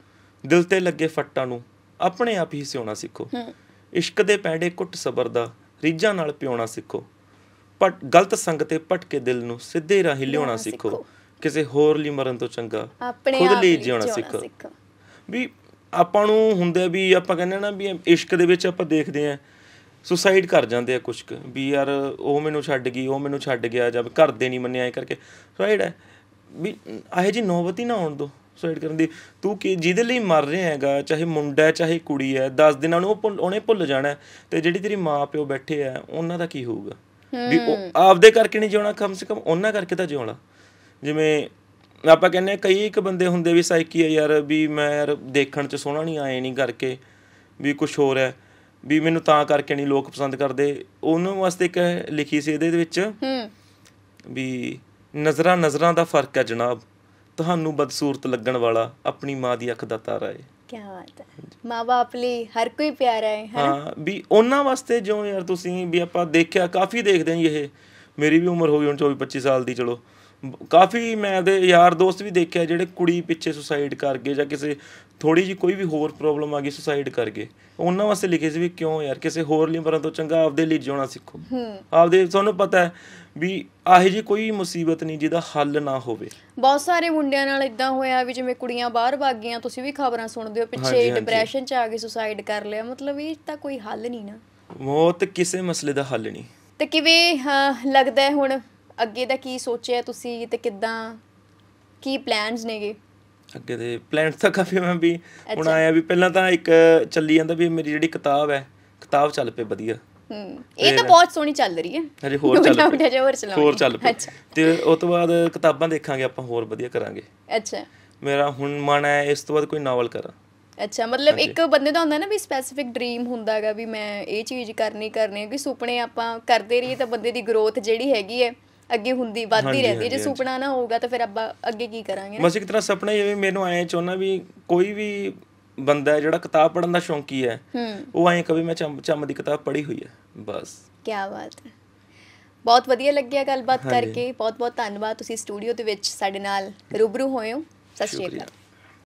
ਦਿਲ ਤੇ ਲੱਗੇ ਫੱਟਾਂ ਨੂੰ ਆਪਣੇ ਆਪ ਹੀ ਸਿਉਣਾ ਸਿੱਖੋ, ਇਸ਼ਕ ਦੇ ਪੈਂਡੇ ਘੁੱਟ ਸਬਰ ਦਾ ਰੀਝਾਂ ਨਾਲ ਪਿਉਣਾ ਸਿੱਖੋ, ਗਲਤ ਸੰਗ ਤੇ ਭਟਕੇ ਦਿਲ ਨੂੰ ਸਿੱਧੇ ਰਾਹੀਂ ਲਿਆਉਣਾ ਸਿੱਖੋ, ਕਿਸੇ ਹੋਰ ਲਈ ਮਰਨ ਤੋਂ ਚੰਗਾ ਖੁਦ ਲਈ ਜਿਉਣਾ ਸਿੱਖੋ। ਵੀ ਆਪਾਂ ਨੂੰ ਹੁੰਦੇ ਵੀ ਆਪਾਂ ਕਹਿੰਦੇ ਨਾ ਵੀ ਇਸ਼ਕ ਦੇ ਵਿੱਚ ਆਪਾਂ ਦੇਖਦੇ ਹਾਂ ਸੁਸਾਈਡ ਕਰ ਜਾਂਦੇ ਆ ਕੁਛ ਕੁ ਵੀ ਯਾਰ ਉਹ ਮੈਨੂੰ ਛੱਡ ਗਈ, ਉਹ ਮੈਨੂੰ ਛੱਡ ਗਿਆ, ਜਦ ਘਰ ਦੇ ਨਹੀਂ ਮੰਨਿਆ, ਐਂ ਕਰਕੇ ਸੁਸਾਈਡ ਹੈ ਵੀ ਇਹੋ ਜਿਹੀ ਨੌਬਤ ਹੀ ਨਾ ਆਉਣ ਦਿਓ ਸੁਸਾਈਡ ਕਰਨ ਦੀ। ਤੂੰ ਕੀ ਜਿਹਦੇ ਲਈ ਮਰ ਰਿਹਾ ਹੈਗਾ, ਚਾਹੇ ਮੁੰਡਾ ਚਾਹੇ ਕੁੜੀ ਹੈ, 10 ਦਿਨਾਂ ਨੂੰ ਉਹਨੇ ਭੁੱਲ ਜਾਣਾ, ਤੇ ਜਿਹੜੀ ਤੇਰੀ ਮਾਂ ਪਿਓ ਬੈਠੇ ਆ ਉਹਨਾਂ ਦਾ ਕੀ ਹੋਊਗਾ? ਵੀ ਉਹ ਆਪਦੇ ਕਰਕੇ ਨਹੀਂ ਜਿਉਣਾ, ਕਮ ਸੇ ਕਮ ਉਹਨਾਂ ਕਰਕੇ ਤਾਂ ਜਿਉਣਾ। ਜਿਵੇਂ ਆਪਾਂ ਕਹਿੰਦੇ ਹਾਂ ਕਈ ਇੱਕ ਬੰਦੇ ਹੁੰਦੇ ਵੀ ਸਾਈਕੀ ਆ ਯਾਰ, ਵੀ ਮੈਂ ਯਾਰ ਦੇਖਣ 'ਚ ਸੋਹਣਾ ਨਹੀਂ, ਆਏ ਨਹੀਂ ਕਰਕੇ ਵੀ ਕੁਛ ਹੋਰ ਹੈ, ਵੀ ਮੈਨੂੰ ਤਾਂ ਕਰਕੇ ਨਹੀਂ ਲੋਕ ਪਸੰਦ ਕਰਦੇ। ਉਹਨਾਂ ਵਾਸਤੇ ਇੱਕ ਲਿਖੀ ਸੀ ਇਹਦੇ ਵਿੱਚ ਵੀ ਨਜ਼ਰਾਂ ਦਾ ਫਰਕ ਹੈ ਜਨਾਬ, ਤੁਹਾਨੂੰ ਬਦਸੂਰਤ ਲੱਗਣ ਵਾਲਾ ਆਪਣੀ ਮਾਂ ਦੀ ਅੱਖ ਦਾ ਤਾਰਾ ਹੈ। ਕਿਆ ਬਾਤ ਹੈ, ਮਾਂ ਬਾਪ ਲਈ ਹਰ ਕੋਈ ਪਿਆਰਾ ਹੈ। ਹਾਂ, ਵੀ ਉਹਨਾਂ ਵਾਸਤੇ ਜੋ ਯਾਰ ਤੁਸੀਂ ਵੀ ਆਪਾਂ ਦੇਖਿਆ ਕਾਫੀ ਦੇਖਦੇ ਹਾਂ ਇਹ, ਮੇਰੀ ਵੀ ਉਮਰ ਹੋ ਗਈ ਹੁਣ 24-25 ਸਾਲ ਦੀ, ਚਲੋ ਕਾਫੀ ਮੈਂ ਦੇ ਯਾਰ ਦੋਸਤ ਵੀ ਦੇਖਿਆ ਜਿਹੜੇ ਕੁੜੀ ਪਿੱਛੇ ਸੁਸਾਈਡ ਕਰ ਗਏ, ਜਾਂ ਕਿਸੇ ਥੋੜ੍ਹੀ ਜਿਹੀ ਕੋਈ ਵੀ ਹੋਰ ਪ੍ਰੋਬਲਮ ਆ ਗਈ ਸੁਸਾਈਡ ਕਰ ਗਏ। ਉਹਨਾਂ ਵਾਸਤੇ ਲਿਖੇ ਸੀ ਵੀ ਕਿਉਂ ਯਾਰ ਕਿਸੇ ਹੋਰ ਲਈ ਮਰਨ ਤੋਂ ਚੰਗਾ ਆਪਦੇ ਲਈ ਜਿਉਣਾ ਸਿੱਖੋ। ਆਪਦੇ ਤੁਹਾਨੂੰ ਪਤਾ ਹੈ ਵੀ ਇਹੋ ਜਿਹੀ ਕੋਈ ਮੁਸੀਬਤ ਨਹੀਂ ਜਿਹਦਾ ਹੱਲ ਨਾ ਹੋਵੇ। ਬਹੁਤ ਸਾਰੇ ਮੁੰਡਿਆਂ ਨਾਲ ਇੱਦਾਂ ਹੋਇਆ ਵੀ ਜਿਵੇਂ ਕੁੜੀਆਂ ਬਾਹਰ ਭੱਗ ਗਈਆਂ, ਤੁਸੀਂ ਵੀ ਖਬਰਾਂ ਸੁਣਦੇ ਹੋ, ਪਿੱਛੇ ਡਿਪਰੈਸ਼ਨ 'ਚ ਆ ਕੇ ਸੁਸਾਈਡ ਕਰ ਲਿਆ। ਮਤਲਬ ਇਹ ਤਾਂ ਕੋਈ ਹੱਲ ਨਹੀਂ ਨਾ, ਮੌਤ ਕਿਸੇ ਮਸਲੇ ਦਾ ਹੱਲ ਨਹੀਂ। ਤੇ ਕਿਵੇਂ ਲੱਗਦਾ ਹੁਣ ਅੱਗੇ ਦਾ ਕੀ ਸੋਚਿਆ ਤੁਸੀਂ, ਤੇ ਕਿੱਦਾਂ ਕੀ ਪਲਾਨਸ ਨੇਗੇ ਅੱਗੇ ਦੇ? ਪਲਾਨਸ ਤਾਂ ਕਾਫੀ ਮੈਂ ਵੀ ਹੁਣ ਆਇਆ ਵੀ ਪਹਿਲਾਂ ਤਾਂ ਇੱਕ ਚੱਲੀ ਜਾਂਦਾ ਵੀ ਮੇਰੀ ਜਿਹੜੀ ਕਿਤਾਬ ਚੱਲ ਪਏ ਵਧੀਆ। ਇਹ ਤਾਂ ਬਹੁਤ ਸੋਹਣੀ ਚੱਲ ਰਹੀ ਹੈ, ਹਜੇ ਹੋਰ ਚੱਲ ਪਏ ਤੇ ਉਹ ਤੋਂ ਬਾਅਦ ਕਿਤਾਬਾਂ ਦੇਖਾਂਗੇ ਆਪਾਂ, ਹੋਰ ਵਧੀਆ ਕਰਾਂਗੇ। ਅੱਛਾ, ਮੇਰਾ ਹੁਣ ਮਨ ਹੈ ਇਸ ਤੋਂ ਬਾਅਦ ਕੋਈ ਨਾਵਲ ਕਰਾਂ। ਅੱਛਾ, ਮਤਲਬ ਇੱਕ ਬੰਦੇ ਦਾ ਹੁੰਦਾ ਨਾ ਵੀ ਸਪੈਸੀਫਿਕ ਡ੍ਰੀਮ ਹੁੰਦਾ ਹੈਗਾ ਵੀ ਮੈਂ ਇਹ ਚੀਜ਼ ਕਰਨੀ ਕਿ ਸੁਪਨੇ ਆਪਾਂ ਕਰਦੇ ਰਹੀਏ ਤਾਂ ਬੰਦੇ ਦੀ ਗਰੋਥ ਜਿਹੜੀ ਹੈਗੀ ਹੈ ਅੱਗੇ ਹੁੰਦੀ ਵੱਧਦੀ ਰਹਿੰਦੀ ਹੈ। ਜੇ ਸੁਪਨਾ ਨਾ ਹੋਊਗਾ ਤਾਂ ਫਿਰ ਆਪਾਂ ਅੱਗੇ ਕੀ ਕਰਾਂਗੇ? ਬਸ ਇੱਕ ਤਰ੍ਹਾਂ ਸੁਪਨਾ ਹੀ ਹੈ। ਮੈਨੂੰ ਐਂ ਚਾਹੁੰਦਾ ਵੀ ਕੋਈ ਵੀ ਬੰਦਾ ਜਿਹੜਾ ਕਿਤਾਬ ਪੜ੍ਹਨ ਦਾ ਸ਼ੌਂਕੀ ਹੈ ਉਹ ਐਂ ਕਵੇ ਮੈਂ ਚੰਮ ਦੀ ਕਿਤਾਬ ਪੜ੍ਹੀ ਹੋਈ ਹੈ ਬਸ। ਕਿਆ ਬਾਤ ਹੈ, ਬਹੁਤ ਵਧੀਆ ਲੱਗਿਆ ਗੱਲਬਾਤ ਕਰਕੇ। ਬਹੁਤ ਬਹੁਤ ਧੰਨਵਾਦ, ਤੁਸੀਂ ਸਟੂਡੀਓ ਦੇ ਵਿੱਚ ਸਾਡੇ ਨਾਲ ਰੂਬਰੂ ਹੋਏ ਹੋ। ਸਤਿ ਸ਼੍ਰੀ ਅਕਾਲ।